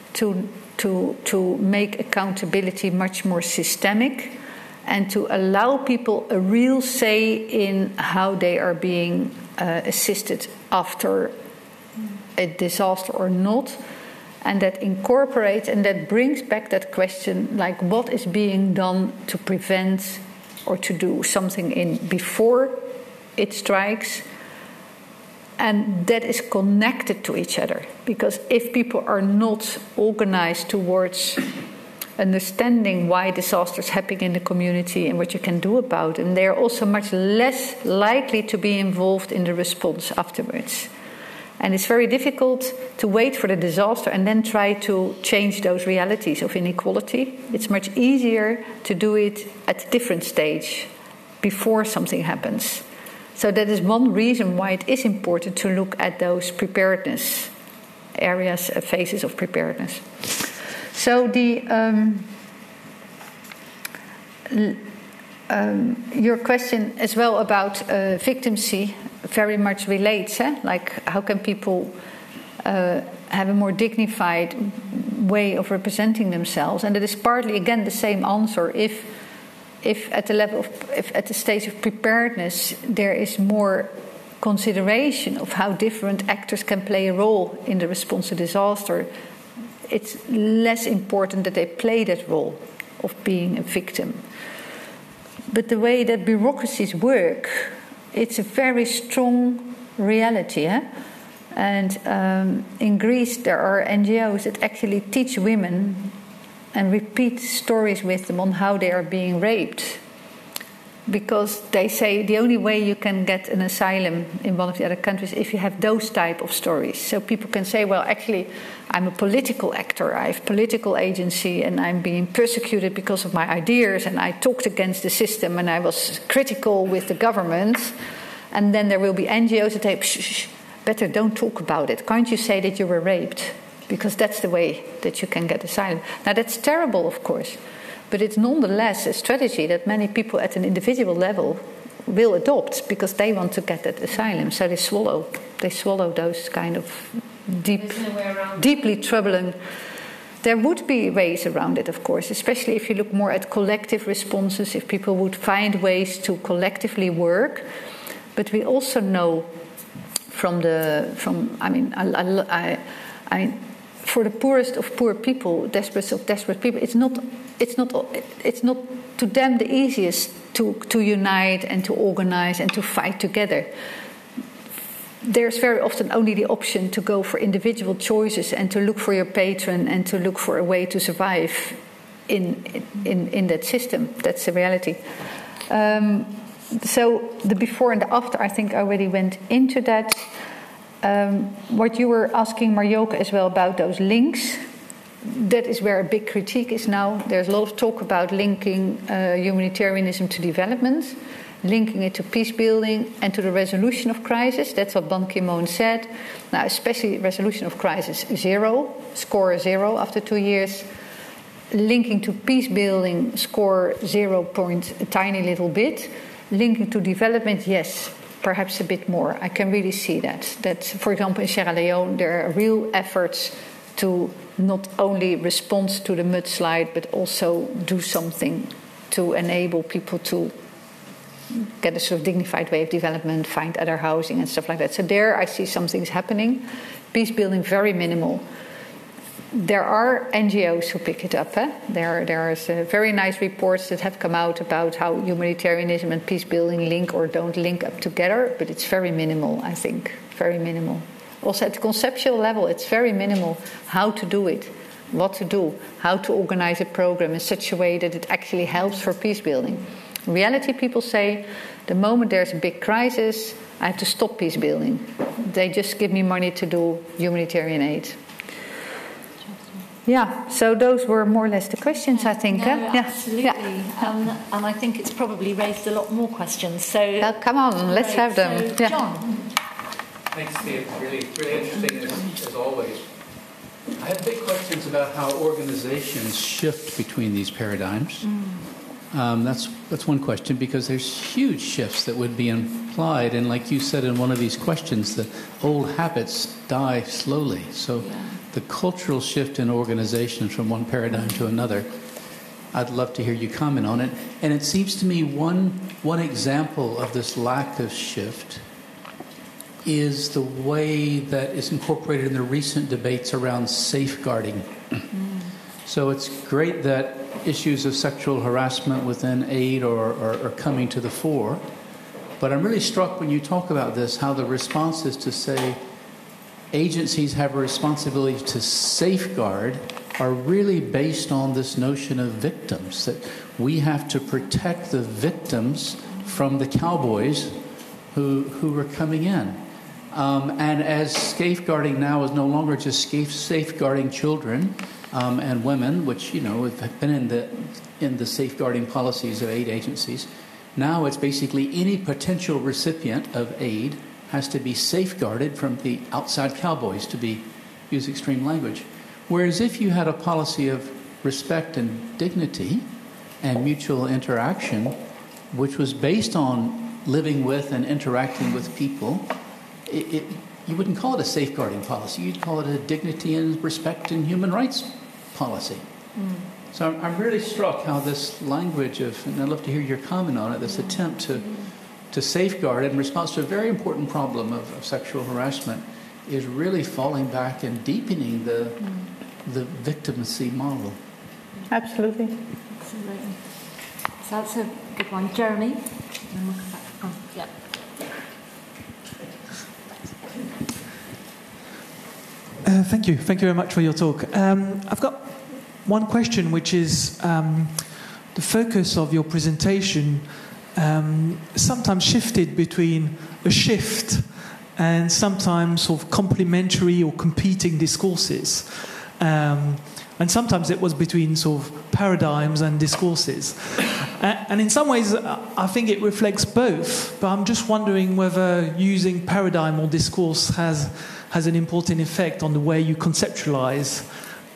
to make accountability much more systemic, and to allow people a real say in how they are being assisted after a disaster or not. And that incorporates and that brings back that question, like what is being done to prevent or to do something before it strikes. And that is connected to each other. Because if people are not organized towards understanding why disasters happen in the community and what you can do about them, they are also much less likely to be involved in the response afterwards. And it's very difficult to wait for the disaster and then try to change those realities of inequality. It's much easier to do it at a different stage, before something happens. So that is one reason why it is important to look at those preparedness areas, phases of preparedness. So your question as well about victimcy very much relates. Like, how can people have a more dignified way of representing themselves? And it is partly, again, the same answer. If at the level at the stage of preparedness, there is more consideration of how different actors can play a role in the response to disaster, it's less important that they play that role of being a victim. But the way that bureaucracies work, it's a very strong reality. And in Greece, there are NGOs that actually teach women and repeat stories with them on how they are being raped. Because they say the only way you can get an asylum in one of the other countries is if you have those type of stories. So people can say, well, actually, I'm a political actor, I have political agency, and I'm being persecuted because of my ideas, and I talked against the system, and I was critical with the government. And then there will be NGOs that say, shh, better don't talk about it. Can't you say that you were raped? Because that's the way that you can get asylum. Now, that's terrible, of course. But it's nonetheless a strategy that many people at an individual level will adopt because they want to get that asylum. So they swallow those kind of deeply troubling. There would be ways around it, of course, especially if you look more at collective responses, if people would find ways to collectively work. But we also know for the poorest of poor people, desperate of desperate people, it's not to them the easiest to unite and to organize and to fight together. There's very often only the option to go for individual choices and to look for your patron and to look for a way to survive in that system. That's the reality. So the before and the after, I think I already went into that. What you were asking, Marjoke, as well about those links, that is where a big critique is now. There's a lot of talk about linking humanitarianism to development, linking it to peace building and to the resolution of crisis. That's what Ban Ki-moon said. Now, especially resolution of crisis, score 0 after 2 years. Linking to peace building, score 0 point a tiny little bit. Linking to development, yes, perhaps a bit more. I can really see that. That, for example, in Sierra Leone, there are real efforts to not only respond to the mudslide, but also do something to enable people to get a sort of dignified way of development, find other housing and stuff like that. So there I see some things happening. Peace building, very minimal. There are NGOs who pick it up. There's very nice reports that have come out about how humanitarianism and peace building link or don't link up together, but it's very minimal, I think. Very minimal. Also at the conceptual level, it's very minimal how to do it, what to do, how to organize a program in such a way that it actually helps for peace building. In reality, people say, the moment there's a big crisis, I have to stop peace building. They just give me money to do humanitarian aid. Yeah, so those were more or less the questions, I think. No, absolutely. Yeah. And I think it's probably raised a lot more questions. So well, come on, let's have them. So, John. Thanks, Steve. Really interesting as always. I have big questions about how organizations shift between these paradigms. That's one question, because there's huge shifts that would be implied, and like you said in one of these questions, the old habits die slowly. So the cultural shift in organizations from one paradigm to another, I'd love to hear you comment on it. And it seems to me one example of this lack of shift is the way that is incorporated in the recent debates around safeguarding. So it's great that issues of sexual harassment within aid are coming to the fore, but I'm really struck when you talk about this, how the response is to say agencies have a responsibility to safeguard are really based on this notion of victims, that we have to protect the victims from the cowboys who were coming in. And as safeguarding now is no longer just safeguarding children and women, which have been in the safeguarding policies of aid agencies, now it's basically any potential recipient of aid has to be safeguarded from the outside cowboys, to use extreme language. Whereas if you had a policy of respect and dignity and mutual interaction, which was based on living with and interacting with people, you wouldn't call it a safeguarding policy. You'd call it a dignity and respect and human rights policy. So I'm really struck how this language of, and I'd love to hear your comment on it, this attempt to safeguard in response to a very important problem of sexual harassment is really falling back and deepening the victimacy model. Absolutely. Absolutely. So that's a good one. Jeremy? And then we'll come back. Yeah. Thank you. Thank you very much for your talk. I've got one question, which is the focus of your presentation sometimes shifted between a shift and sometimes sort of complementary or competing discourses. And sometimes it was between sort of paradigms and discourses. And in some ways, I think it reflects both. But I'm just wondering whether using paradigm or discourse has an important effect on the way you conceptualize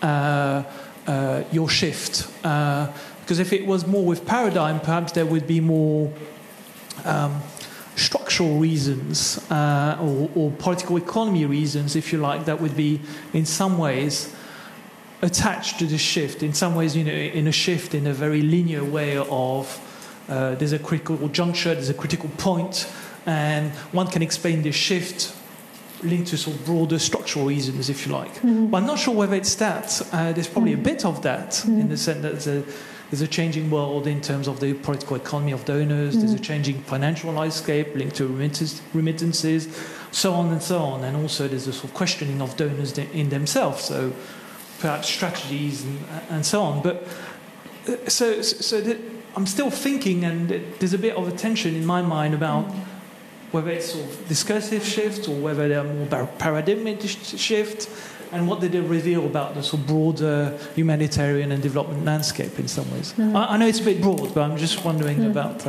your shift. Because if it was more with paradigm, perhaps there would be more structural reasons or political economy reasons, if you like, that would be in some ways attached to the shift. In some ways, in a shift in a very linear way of there's a critical juncture, there's a critical point, and one can explain the shift linked to sort of broader structural reasons, if you like. Mm-hmm. But I'm not sure whether it's that. There's probably a bit of that in the sense that there's a changing world in terms of the political economy of donors. There's a changing financial landscape linked to remittances, so on and so on. And also there's a sort of questioning of donors in themselves. So perhaps strategies and so on. But so I'm still thinking, and there's a bit of a tension in my mind about whether it's sort of discursive shift or whether they're more paradigmatic shift, and what did they reveal about the sort of broader humanitarian and development landscape in some ways. I know it's a bit broad, but I'm just wondering about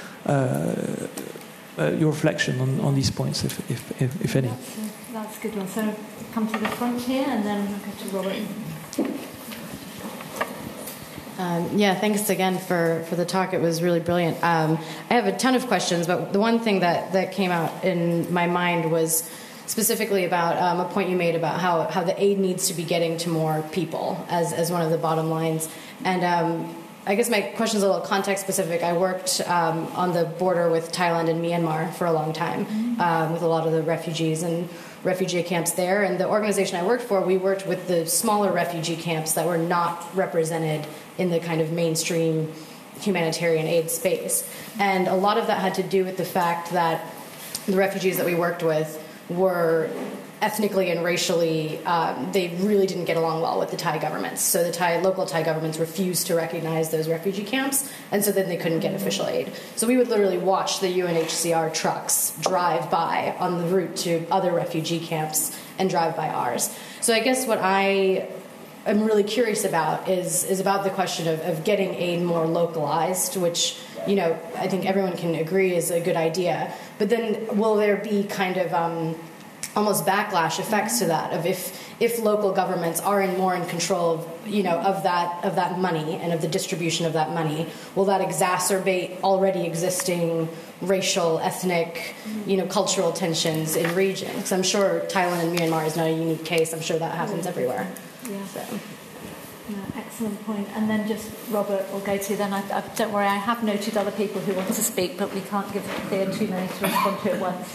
your reflection on these points, if any. That's a good one. So come to the front here, and then I'll go to Robert. Thanks again for the talk. It was really brilliant. I have a ton of questions, but the one thing that came out in my mind was specifically about a point you made about how the aid needs to be getting to more people as one of the bottom lines. And I guess my question is a little context specific. I worked on the border with Thailand and Myanmar for a long time with a lot of the refugees and refugee camps there. And the organization I worked for, we worked with the smaller refugee camps that were not represented in the kind of mainstream humanitarian aid space. And a lot of that had to do with the fact that the refugees that we worked with were ethnically and racially, they really didn't get along well with the Thai governments. So the local Thai governments refused to recognize those refugee camps, and so then they couldn't get official aid. So we would literally watch the UNHCR trucks drive by on the route to other refugee camps and drive by ours. So I guess what I am really curious about is about the question of getting aid more localized, which, I think everyone can agree is a good idea. But then will there be kind of almost backlash effects to that, of if local governments are more in control of that money and of the distribution of that money, will that exacerbate already existing racial, ethnic, cultural tensions in regions? Because I'm sure Thailand and Myanmar is not a unique case. I'm sure that happens everywhere. Yeah. So. Excellent point. And then just Robert will go to then. Don't worry, I have noted other people who want to speak, but we can't give Claire too many to respond to at once.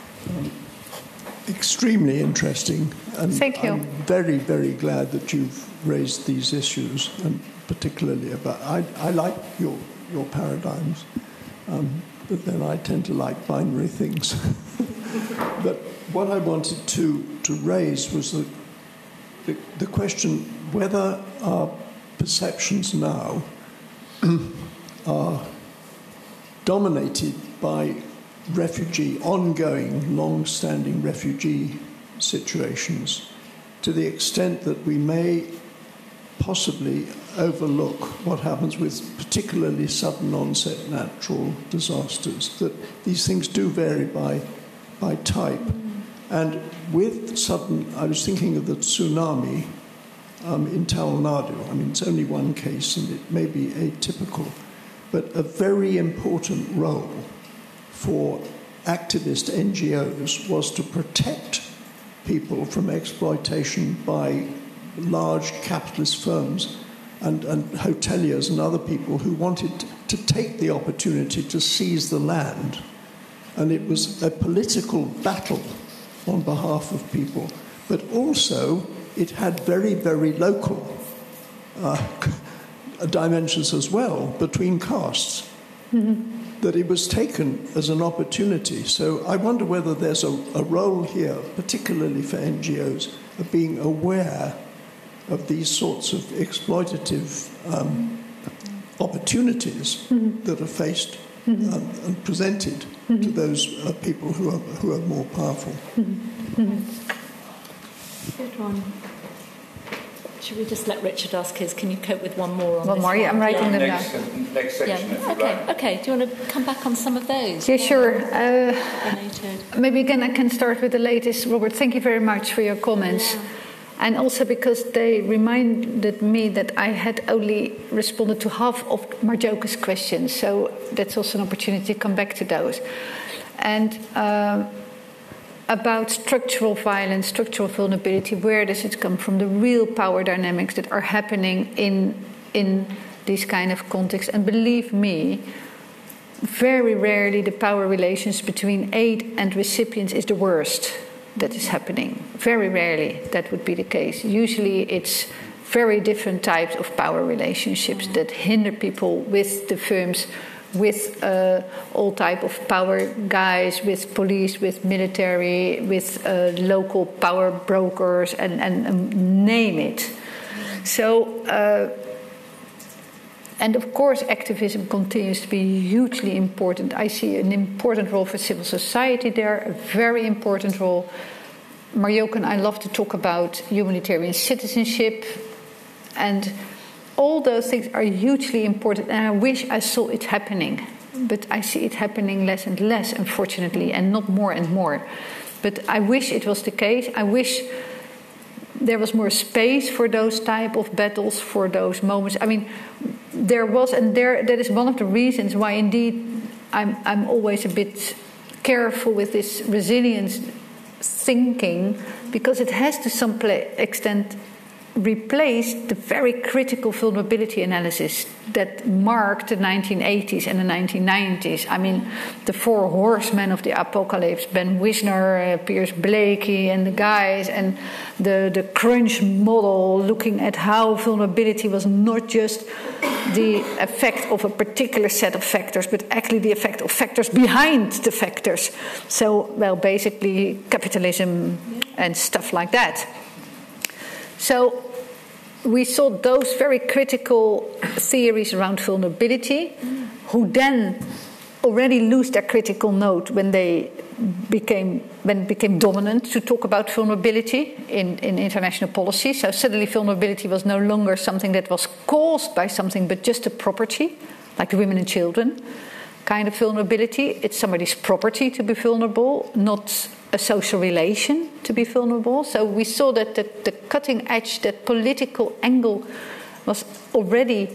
Extremely interesting, and Thank you. I'm very, very glad that you've raised these issues, and particularly about. I like your paradigms, but then I tend to like binary things. But what I wanted to raise was the question whether our perceptions now are dominated by ongoing, long-standing refugee situations, to the extent that we may possibly overlook what happens with particularly sudden onset natural disasters, that these things do vary by type. And with sudden, I was thinking of the tsunami in Tamil Nadu. I mean, it's only one case and it may be atypical, but a very important role for activist NGOs was to protect people from exploitation by large capitalist firms and hoteliers and other people who wanted to take the opportunity to seize the land. And it was a political battle on behalf of people, but also it had very, very local dimensions as well between castes. Mm-hmm. That it was taken as an opportunity. So I wonder whether there's a role here, particularly for NGOs, being aware of these sorts of exploitative opportunities that are faced and presented to those people who are more powerful. Good one. Should we just let Richard ask his? Can you cope with one more on one this more, yeah, I'm writing them Next section, if you like. Okay. Do you want to come back on some of those? Yeah, sure. Donated. Maybe again I can start with the latest. Robert, thank you very much for your comments. Yeah. And also because they reminded me that I had only responded to half of Marjoke's questions. So that's also an opportunity to come back to those. And about structural violence, structural vulnerability, where does it come from? The real power dynamics that are happening in this kind of context. And believe me, very rarely the power relations between aid and recipients is the worst that is happening. Very rarely that would be the case. Usually it's very different types of power relationships that hinder people with the firms, with all type of power guys, with police, with military, with local power brokers, and name it. So, and of course activism continues to be hugely important. I see an important role for civil society there, a very important role. Marjoke and I love to talk about humanitarian citizenship, and all those things are hugely important, and I wish I saw it happening. But I see it happening less and less, unfortunately, and not more and more. But I wish it was the case. I wish there was more space for those type of battles, for those moments. I mean, there was, and that is one of the reasons why, indeed, I'm always a bit careful with this resilience thinking, because it has to some extent replaced the very critical vulnerability analysis that marked the 1980s and the 1990s. I mean, the four horsemen of the apocalypse, Ben Wisner, Piers Blakey and the guys, and the crunch model looking at how vulnerability was not just the effect of a particular set of factors, but actually the effect of factors behind the factors. So, well, basically capitalism and stuff like that. So we saw those very critical theories around vulnerability, who then already lose their critical note when it became dominant to talk about vulnerability in international policy. So suddenly vulnerability was no longer something that was caused by something, but just a property, like women and children kind of vulnerability. It's somebody's property to be vulnerable, not a social relation to be vulnerable. So we saw that the cutting edge, that political angle was already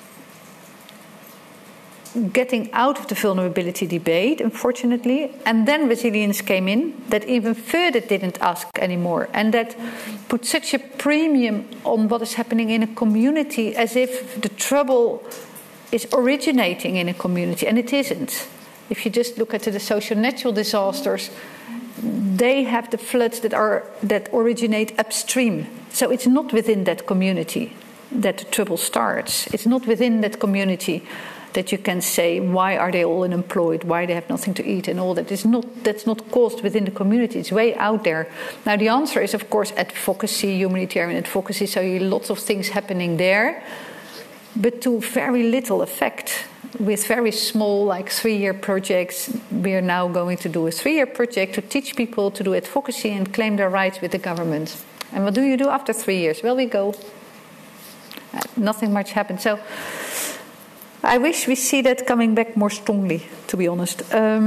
getting out of the vulnerability debate, unfortunately. And then resilience came in that even further didn't ask anymore, and that put such a premium on what is happening in a community, as if the trouble is originating in a community, and it isn't. If you just look at the social natural disasters, they have the floods that originate upstream. So it's not within that community that the trouble starts. It's not within that community that you can say, why are they all unemployed? Why they have nothing to eat and all that. That's not caused within the community. It's way out there. Now the answer is, of course, advocacy, humanitarian advocacy. So lots of things happening there, but to very little effect. With very small, like 3-year projects, we are now going to do a 3-year project to teach people to do advocacy and claim their rights with the government. And what do you do after 3 years? Well, we go. Nothing much happened. So I wish we see that coming back more strongly, to be honest.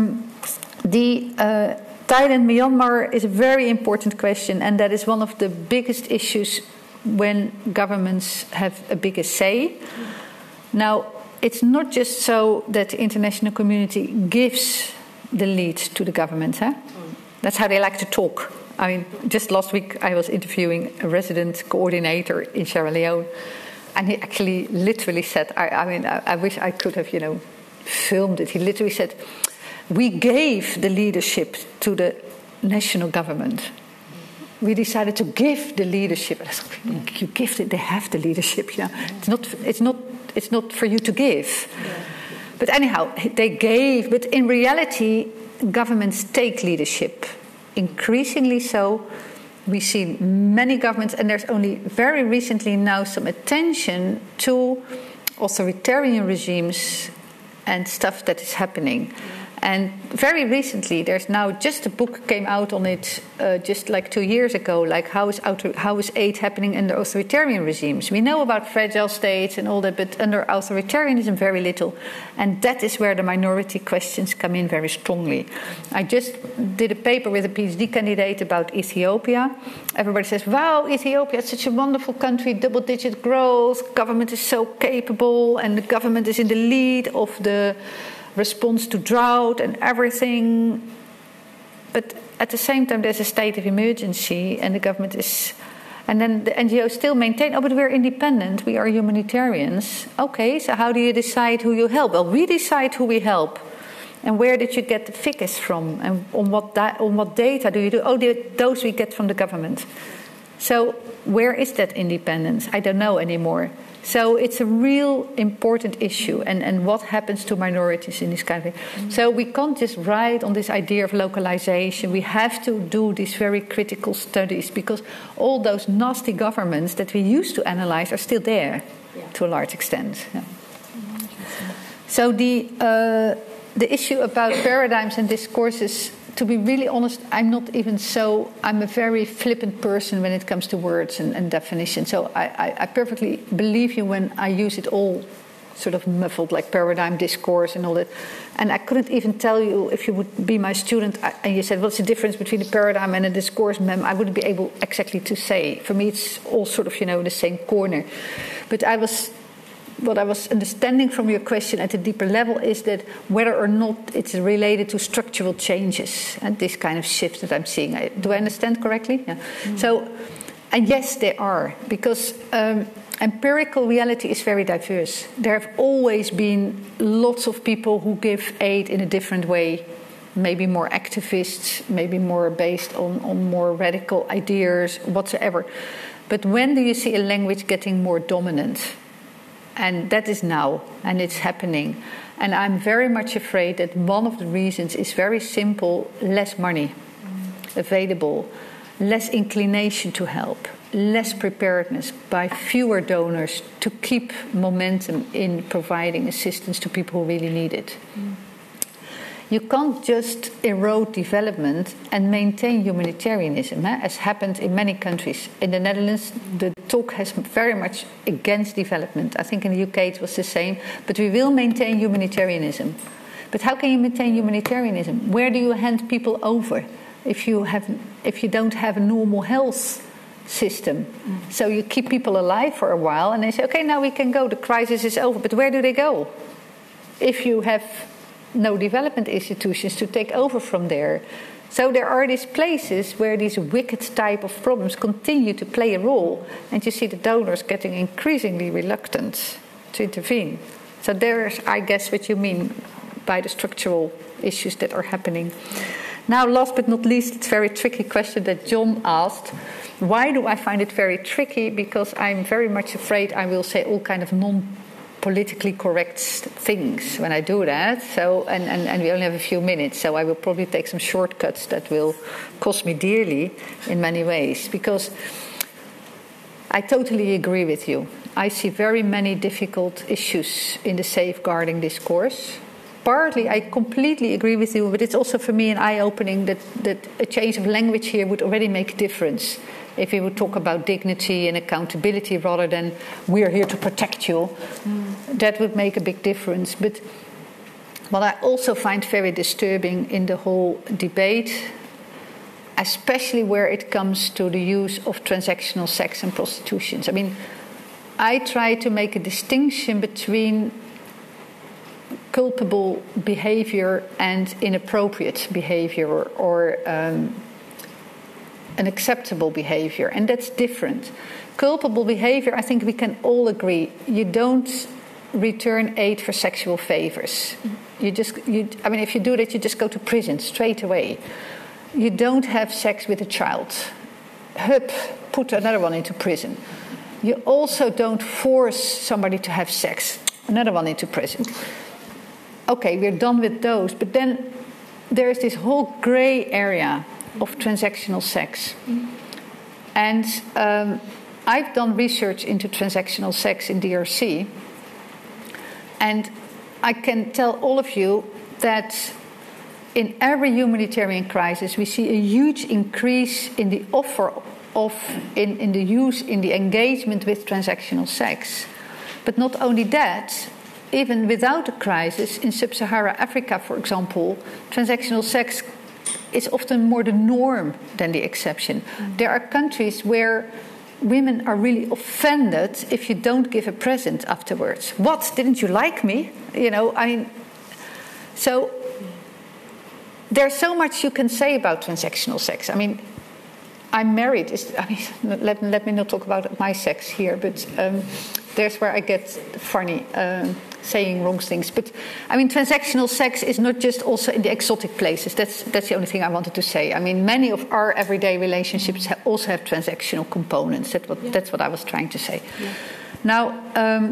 Thailand, Myanmar is a very important question, and that is one of the biggest issues when governments have a bigger say. Now, it's not just so that the international community gives the lead to the government. That's how they like to talk. I mean, just last week I was interviewing a resident coordinator in Sierra Leone, and he actually literally said, I wish I could have, filmed it. He literally said, we gave the leadership to the national government. We decided to give the leadership. I said, you give it, they have the leadership. It's not for you to give. Yeah. But anyhow, they gave. But in reality, governments take leadership, increasingly so, we see many governments, and there's only very recently now some attention to authoritarian regimes and stuff that is happening. And very recently, there's now just a book came out on it just like 2 years ago, like how is aid happening under authoritarian regimes. We know about fragile states and all that, but under authoritarianism, very little. And that is where the minority questions come in very strongly. I just did a paper with a PhD candidate about Ethiopia. Everybody says, wow, Ethiopia is such a wonderful country, double-digit growth, government is so capable, and the government is in the lead of the response to drought and everything. But at the same time, there's a state of emergency, and the government is... And then the NGOs still maintain, oh, but we're independent, we are humanitarians. Okay, so how do you decide who you help? Well, we decide who we help. And where did you get the figures from? And on what data do you do? Oh, those we get from the government. So where is that independence? I don't know anymore. So it's a real important issue, and what happens to minorities in this country. So we can't just ride on this idea of localization. We have to do these very critical studies, because all those nasty governments that we used to analyze are still there to a large extent. Yeah. So the issue about paradigms and discourses, to be really honest, I'm a very flippant person when it comes to words and definitions. So I perfectly believe you when I use it all sort of muffled, like paradigm, discourse and all that. And I couldn't even tell you, if you would be my student and you said, what's the difference between a paradigm and a discourse, ma'am? I wouldn't be able exactly to say. For me, it's all sort of, in the same corner. But what I was understanding from your question at a deeper level is that whether or not it's related to structural changes and this kind of shift that I'm seeing. Do I understand correctly? Yeah. So, and yes, they are, because empirical reality is very diverse. There have always been lots of people who give aid in a different way, maybe more activists, maybe more based on more radical ideas, whatsoever. But when do you see a language getting more dominant? And that is now, and it's happening. And I'm very much afraid that one of the reasons is very simple: less money available, less inclination to help, less preparedness by fewer donors to keep momentum in providing assistance to people who really need it. You can't just erode development and maintain humanitarianism, as happened in many countries. In the Netherlands, the talk has very much against development. I think in the UK it was the same. But we will maintain humanitarianism. But how can you maintain humanitarianism? Where do you hand people over if you don't have a normal health system? So you keep people alive for a while and they say, okay, now we can go, the crisis is over. But where do they go? If you have no development institutions to take over from there. So there are these places where these wicked type of problems continue to play a role, and you see the donors getting increasingly reluctant to intervene. So there's, I guess, what you mean by the structural issues that are happening. Now, last but not least, it's a very tricky question that John asked. Why do I find it very tricky? Because I'm very much afraid I will say all kind of non-politically correct things when I do that. So, and we only have a few minutes, so I will probably take some shortcuts that will cost me dearly in many ways. Because I totally agree with you. I see very many difficult issues in the safeguarding discourse. Partly, I completely agree with you, but it's also for me an eye-opening that a change of language here would already make a difference. If we would talk about dignity and accountability rather than we're here to protect you, that would make a big difference. But what I also find very disturbing in the whole debate, especially where it comes to the use of transactional sex and prostitution. I mean, I try to make a distinction between culpable behavior and inappropriate behavior or unacceptable behavior, and that's different. Culpable behavior, I think we can all agree. You don't return aid for sexual favors. I mean, if you do that, you just go to prison straight away. You don't have sex with a child. Put another one into prison. You also don't force somebody to have sex. Another one into prison. Okay, we're done with those. But then there's this whole grey area of transactional sex. And I've done research into transactional sex in DRC. And I can tell all of you that in every humanitarian crisis, we see a huge increase in the offer of, in the use, in the engagement with transactional sex. But not only that, even without a crisis, in sub-Saharan Africa, for example, transactional sex is often more the norm than the exception. There are countries where women are really offended if you don't give a present afterwards. What? Didn't you like me? You know, I mean, so there's so much you can say about transactional sex. I mean, I'm married. Let me not talk about my sex here, but there's where I get funny saying wrong things. But I mean, transactional sex is not just also in the exotic places. That's the only thing I wanted to say. I mean, many of our everyday relationships also have transactional components. That's what I was trying to say. Yeah. Now,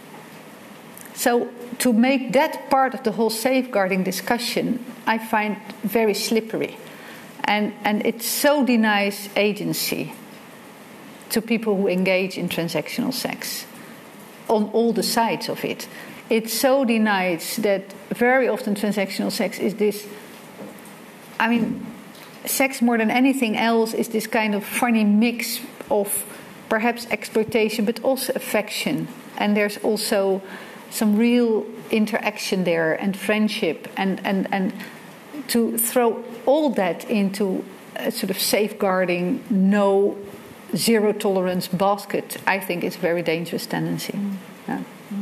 so to make that part of the whole safeguarding discussion, I find very slippery. And it so denies agency to people who engage in transactional sex on all the sides of it. It so denies that very often transactional sex is this, I mean, sex more than anything else is this kind of funny mix of perhaps exploitation but also affection. And there's also some real interaction there and friendship and to throw all that into a sort of safeguarding, no zero tolerance basket, I think is a very dangerous tendency. Yeah.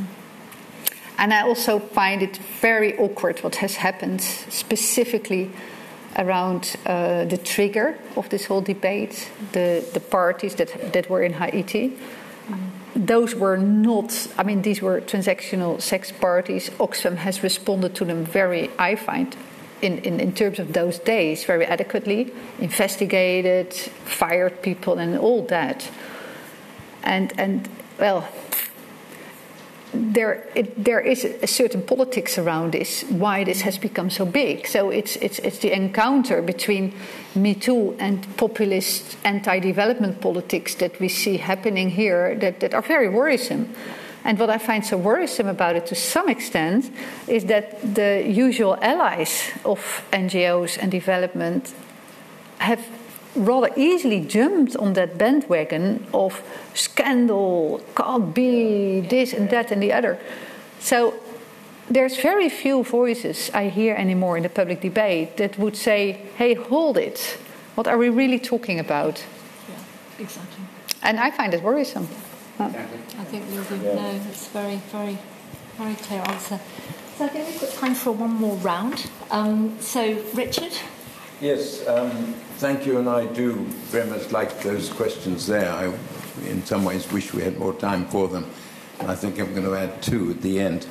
And I also find it very awkward what has happened specifically around the trigger of this whole debate, the parties that were in Haiti. Those were not, I mean, these were transactional sex parties. Oxfam has responded to them very, I find, in terms of those days, very adequately, investigated, fired people and all that. And well, there is a certain politics around this, why this has become so big. So it's the encounter between Me Too and populist anti-development politics that we see happening here that are very worrisome. And what I find so worrisome about it to some extent is that the usual allies of NGOs and development have rather easily jumped on that bandwagon of scandal, can't be this and that and the other. So there's very few voices I hear anymore in the public debate that would say, hey, hold it. What are we really talking about? Yeah, exactly. And I find it worrisome. I think we'll do. No, that's very, very, very clear answer. So I think we've got time for one more round. So, Richard? Yes, thank you, and I do very much like those questions there. I, in some ways, wish we had more time for them. And I think I'm going to add two at the end.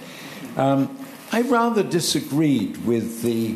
I rather disagreed with the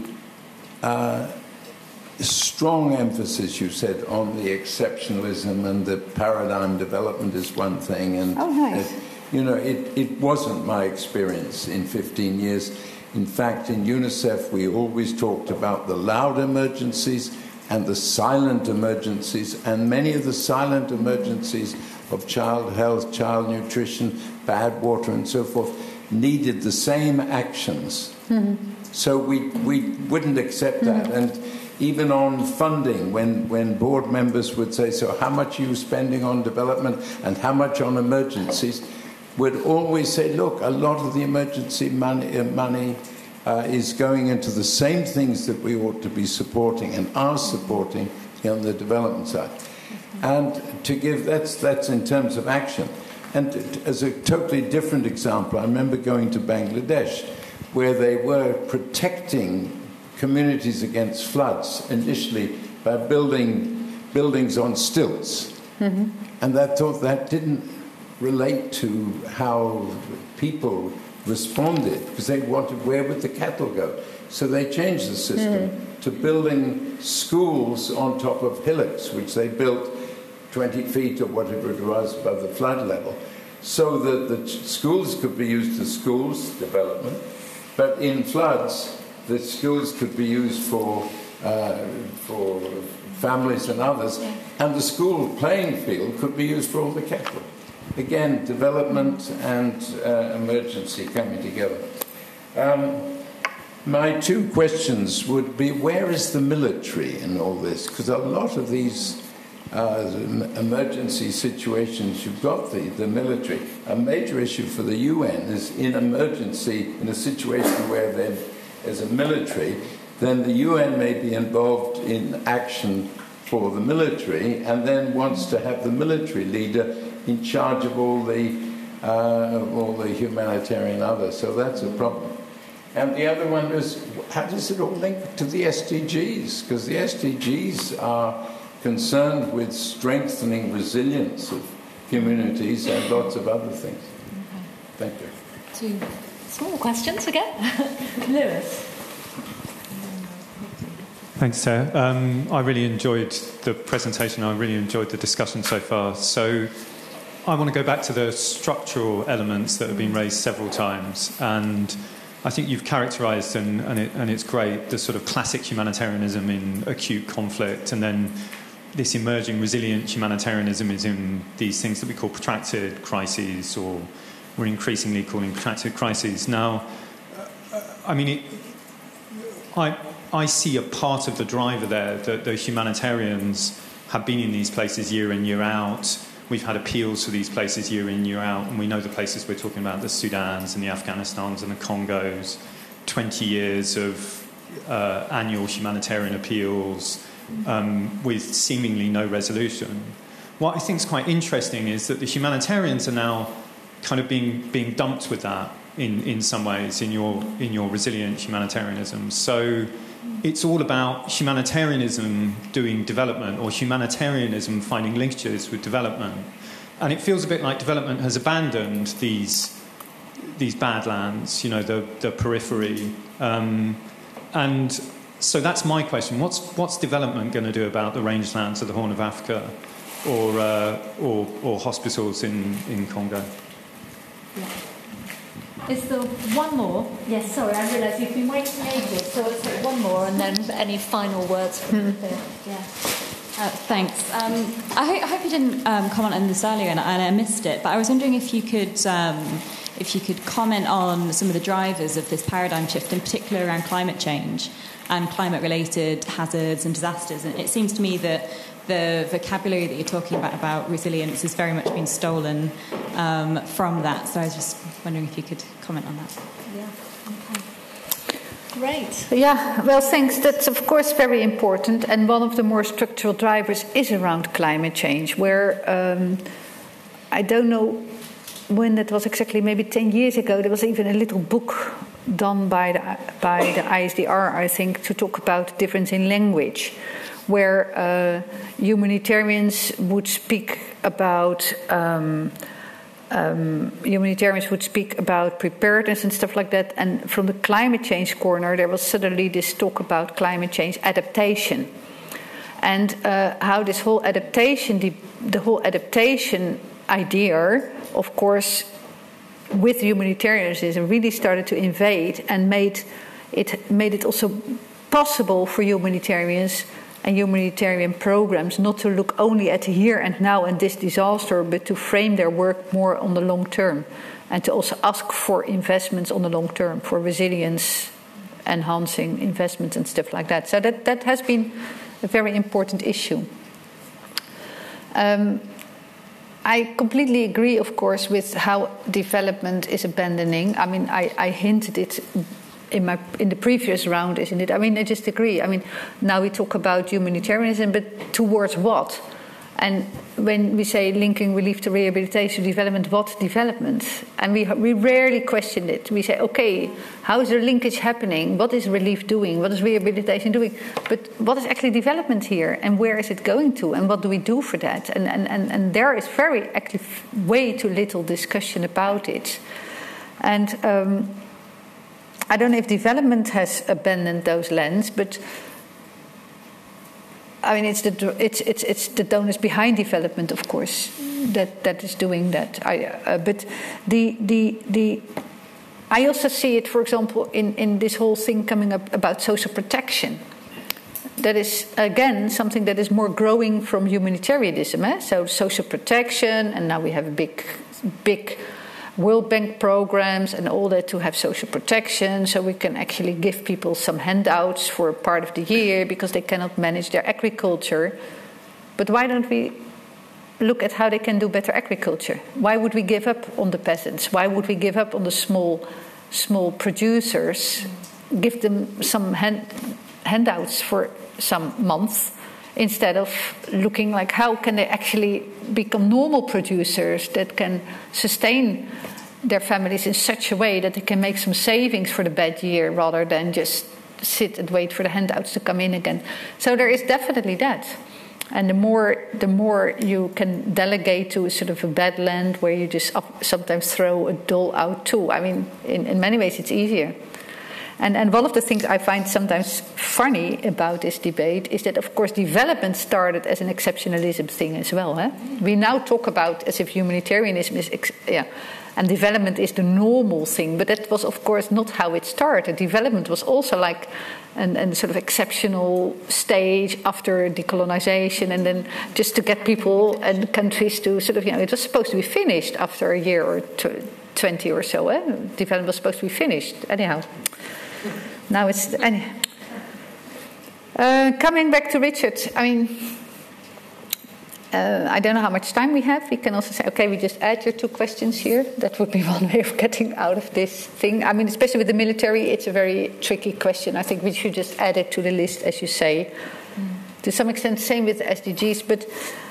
strong emphasis you said on the exceptionalism and the paradigm development is one thing. And nice. It wasn't my experience in 15 years. In fact, in UNICEF, we always talked about the loud emergencies and the silent emergencies, and many of the silent emergencies of child health, child nutrition, bad water, and so forth, needed the same actions. Mm-hmm. So we wouldn't accept that. And even on funding, when board members would say, so how much are you spending on development and how much on emergencies, would always say, look, a lot of the emergency money is going into the same things that we ought to be supporting and are supporting on the development side. And to give, that's in terms of action. And as a totally different example, I remember going to Bangladesh, where they were protecting communities against floods initially by building buildings on stilts. Mm-hmm. And I thought that didn't relate to how people responded, because they wanted, where would the cattle go? So they changed the system to building schools on top of hillocks, which they built 20 feet or whatever it was above the flood level, so that the schools could be used as schools development, but in floods, the schools could be used for families and others, and the school playing field could be used for all the capital. Again, development and emergency coming together. My two questions would be, where is the military in all this? Because a lot of these emergency situations, you've got the military. A major issue for the UN is in emergency, in a situation where there's a military, then the UN may be involved in action for the military and then wants to have the military leader in charge of all the humanitarian others. So that's a problem. And the other one is, how does it all link to the SDGs? Because the SDGs are concerned with strengthening resilience of communities and lots of other things. Thank you. Two small questions again. Lewis. Thanks, Sarah. I really enjoyed the presentation. I really enjoyed the discussion so far. So I want to go back to the structural elements that have been raised several times. And I think you've characterised, and it's great, the sort of classic humanitarianism in acute conflict, and then this emerging resilient humanitarianism is in these things that we call protracted crises, or we're increasingly calling protracted crises. Now, I mean, I see a part of the driver there, that the humanitarians have been in these places year in, year out. We've had appeals for these places year in, year out, and we know the places we're talking about, the Sudans and the Afghanistans and the Congos, 20 years of annual humanitarian appeals with seemingly no resolution. What I think is quite interesting is that the humanitarians are now kind of being dumped with that in some ways in your resilient humanitarianism. So it's all about humanitarianism doing development, or humanitarianism finding linkages with development. And it feels a bit like development has abandoned these badlands, the periphery. And so that's my question. What's development going to do about the rangelands of the Horn of Africa or hospitals in Congo? Yeah. Is there one more? Yes, sorry, I realise you've been waiting ages, so let's take one more and then any final words from you. Yeah. Thanks. I hope you didn't comment on this earlier and I missed it, but I was wondering if you could comment on some of the drivers of this paradigm shift, in particular around climate change and climate-related hazards and disasters. And it seems to me that the vocabulary that you're talking about resilience has very much been stolen from that. So I was just wondering if you could comment on that. Yeah, okay. Great. Yeah, well, thanks. That's, of course, very important. And one of the more structural drivers is around climate change, where I don't know when that was exactly, maybe 10 years ago, there was even a little book done by the ISDR, I think, to talk about the difference in language, where humanitarians would speak about preparedness and stuff like that, and from the climate change corner there was suddenly this talk about climate change adaptation, and how this whole adaptation, the whole adaptation idea, of course, with humanitarianism really started to invade and made it also possible for humanitarians and humanitarian programs not to look only at the here and now and this disaster, but to frame their work more on the long term, and to also ask for investments on the long term, for resilience enhancing investments and stuff like that. So that has been a very important issue. I completely agree, of course, with how development is abandoning. I mean, I hinted it in the previous round, isn't it? I mean, I just agree. I mean, now we talk about humanitarianism, but towards what? And when we say linking relief to rehabilitation, development, what development? And we rarely question it. We say, okay, how is the linkage happening? What is relief doing? What is rehabilitation doing? But what is actually development here? And where is it going to? And what do we do for that? And there is actually way too little discussion about it. And I don't know if development has abandoned those lands, but I mean, it's the donors behind development, of course, that is doing that. But I also see it, for example, in this whole thing coming up about social protection. that is, again, something that is more growing from humanitarianism. So social protection, and now we have big World Bank programs and all that to have social protection, so we can actually give people some handouts for a part of the year because they cannot manage their agriculture. But why don't we look at how they can do better agriculture? Why would we give up on the peasants? Why would we give up on the small producers? Give them some handouts for some months, instead of looking like how can they actually become normal producers that can sustain their families in such a way that they can make some savings for the bad year rather than just sit and wait for the handouts to come in again. So there is definitely that. And the more you can delegate to a sort of a bad land where you just sometimes throw a doll out too. I mean, in many ways it's easier. And one of the things I find sometimes funny about this debate is that, of course, development started as an exceptionalism thing as well. We now talk about as if humanitarianism is, and development is the normal thing. But that was, of course, not how it started. Development was also like a sort of exceptional stage after decolonization, and then just to get people and countries to sort of, it was supposed to be finished after a year or 20 or so. Development was supposed to be finished. Anyhow. Now it's coming back to Richard. I mean, I don't know how much time we have. We can also say, okay, we just add your 2 questions here. That would be one way of getting out of this thing. I mean, especially with the military, it's a very tricky question. I think we should just add it to the list, as you say. To some extent, same with the SDGs. But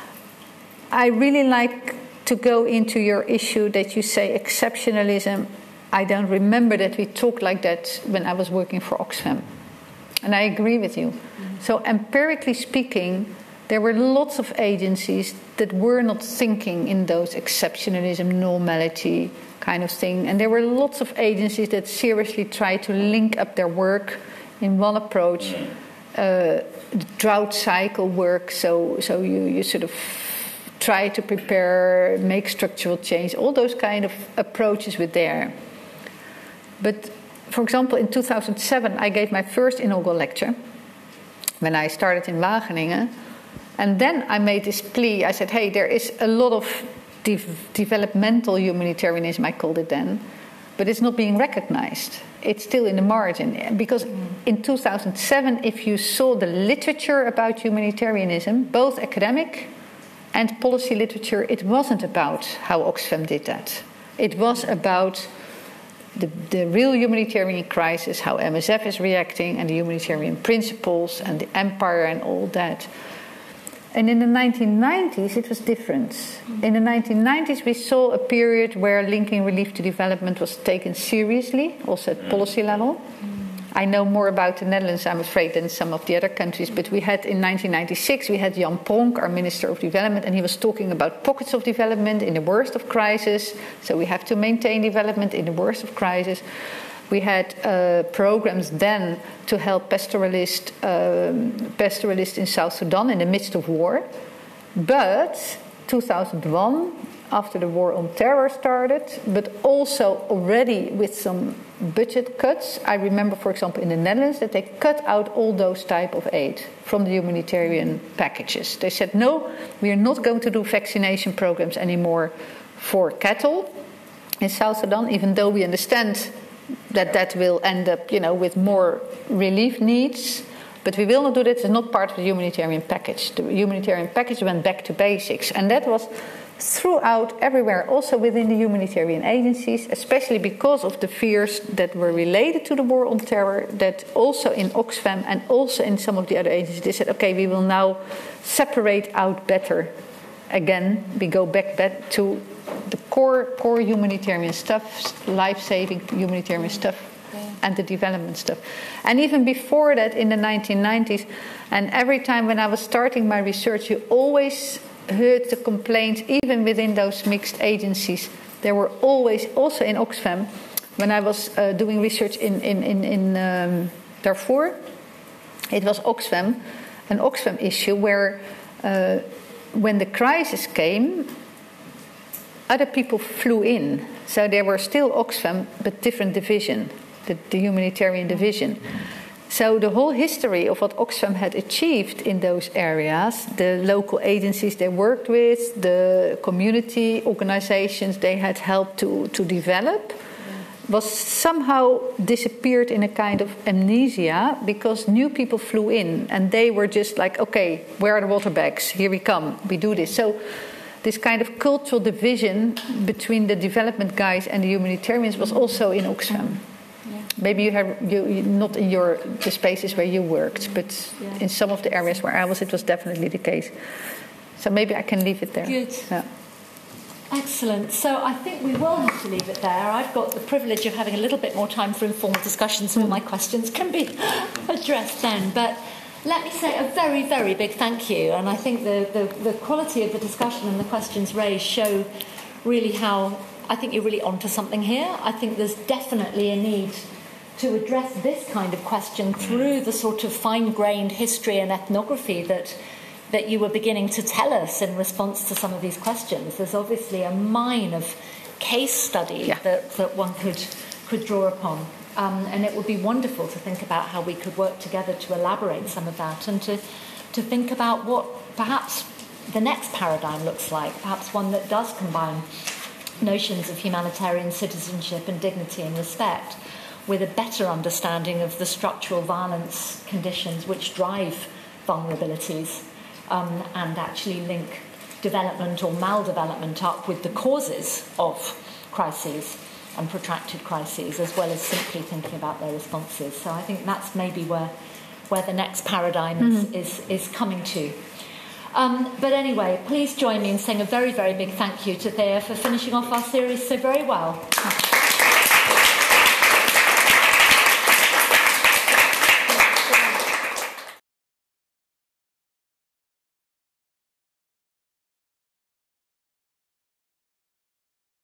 I really like to go into your issue that you say exceptionalism. I don't remember that we talked like that when I was working for Oxfam. And I agree with you. So empirically speaking, there were lots of agencies that were not thinking in those exceptionalism, normality kind of thing. And there were lots of agencies that seriously tried to link up their work in one approach. The drought cycle work, so you sort of try to prepare, make structural change. All those kind of approaches were there. But, for example, in 2007, I gave my first inaugural lecture when I started in Wageningen. And then I made this plea. I said, hey, there is a lot of developmental humanitarianism, I called it then, but it's not being recognized. It's still in the margin. Because in 2007, if you saw the literature about humanitarianism, both academic and policy literature, it wasn't about how Oxfam did that. It was about the real humanitarian crisis, how MSF is reacting, and the humanitarian principles, and the empire, and all that. And in the 1990s, it was different. In the 1990s, we saw a period where linking relief to development was taken seriously, also at policy level. I know more about the Netherlands, I'm afraid, than some of the other countries. But we had, in 1996, we had Jan Pronk, our Minister of Development, and he was talking about pockets of development in the worst of crisis. So we have to maintain development in the worst of crisis. We had programs then to help pastoralists in South Sudan in the midst of war. But 2001, after the war on terror started, but also already with some budget cuts. I remember, for example, in the Netherlands, that they cut out all those type of aid from the humanitarian packages. They said, no, we are not going to do vaccination programs anymore for cattle in South Sudan, even though we understand that will end up, with more relief needs. But we will not do that. It's not part of the humanitarian package. The humanitarian package went back to basics. And that was throughout, everywhere, also within the humanitarian agencies, especially because of the fears that were related to the war on terror, that also in Oxfam and also in some of the other agencies, they said, okay, we will now separate out better. Again, we go back to the core humanitarian stuff, life-saving humanitarian stuff, and the development stuff. And even before that, in the 1990s, and every time when I was starting my research, you always heard the complaints, even within those mixed agencies. There were always, also in Oxfam, when I was doing research in Darfur, it was Oxfam, an Oxfam issue where when the crisis came, other people flew in. So they were still Oxfam, but different division, the humanitarian division. So the whole history of what Oxfam had achieved in those areas, the local agencies they worked with, the community organizations they had helped to develop, was somehow disappeared in a kind of amnesia because new people flew in and they were just like, okay, where are the water bags? Here we come, we do this. So this kind of cultural division between the development guys and the humanitarians was also in Oxfam. Yeah. Maybe you have not in the spaces where you worked, but in some of the areas where I was, it was definitely the case. So maybe I can leave it there. Good. Yeah. Excellent. So I think we will have to leave it there. I've got the privilege of having a little bit more time for informal discussion, so all my questions can be addressed then. But let me say a very, very big thank you. And I think the quality of the discussion and the questions raised show really how I think you're really onto something here. I think there's definitely a need to address this kind of question through the sort of fine-grained history and ethnography that you were beginning to tell us in response to some of these questions. There's obviously a mine of case study that one could draw upon. And it would be wonderful to think about how we could work together to elaborate some of that and to think about what perhaps the next paradigm looks like, perhaps one that does combine notions of humanitarian citizenship and dignity and respect with a better understanding of the structural violence conditions which drive vulnerabilities. And actually link development or maldevelopment up with the causes of crises and protracted crises, as well as simply thinking about their responses. So I think that's maybe where the next paradigm is coming to. But anyway, please join me in saying a very, very big thank you to Thea for finishing off our series so very well.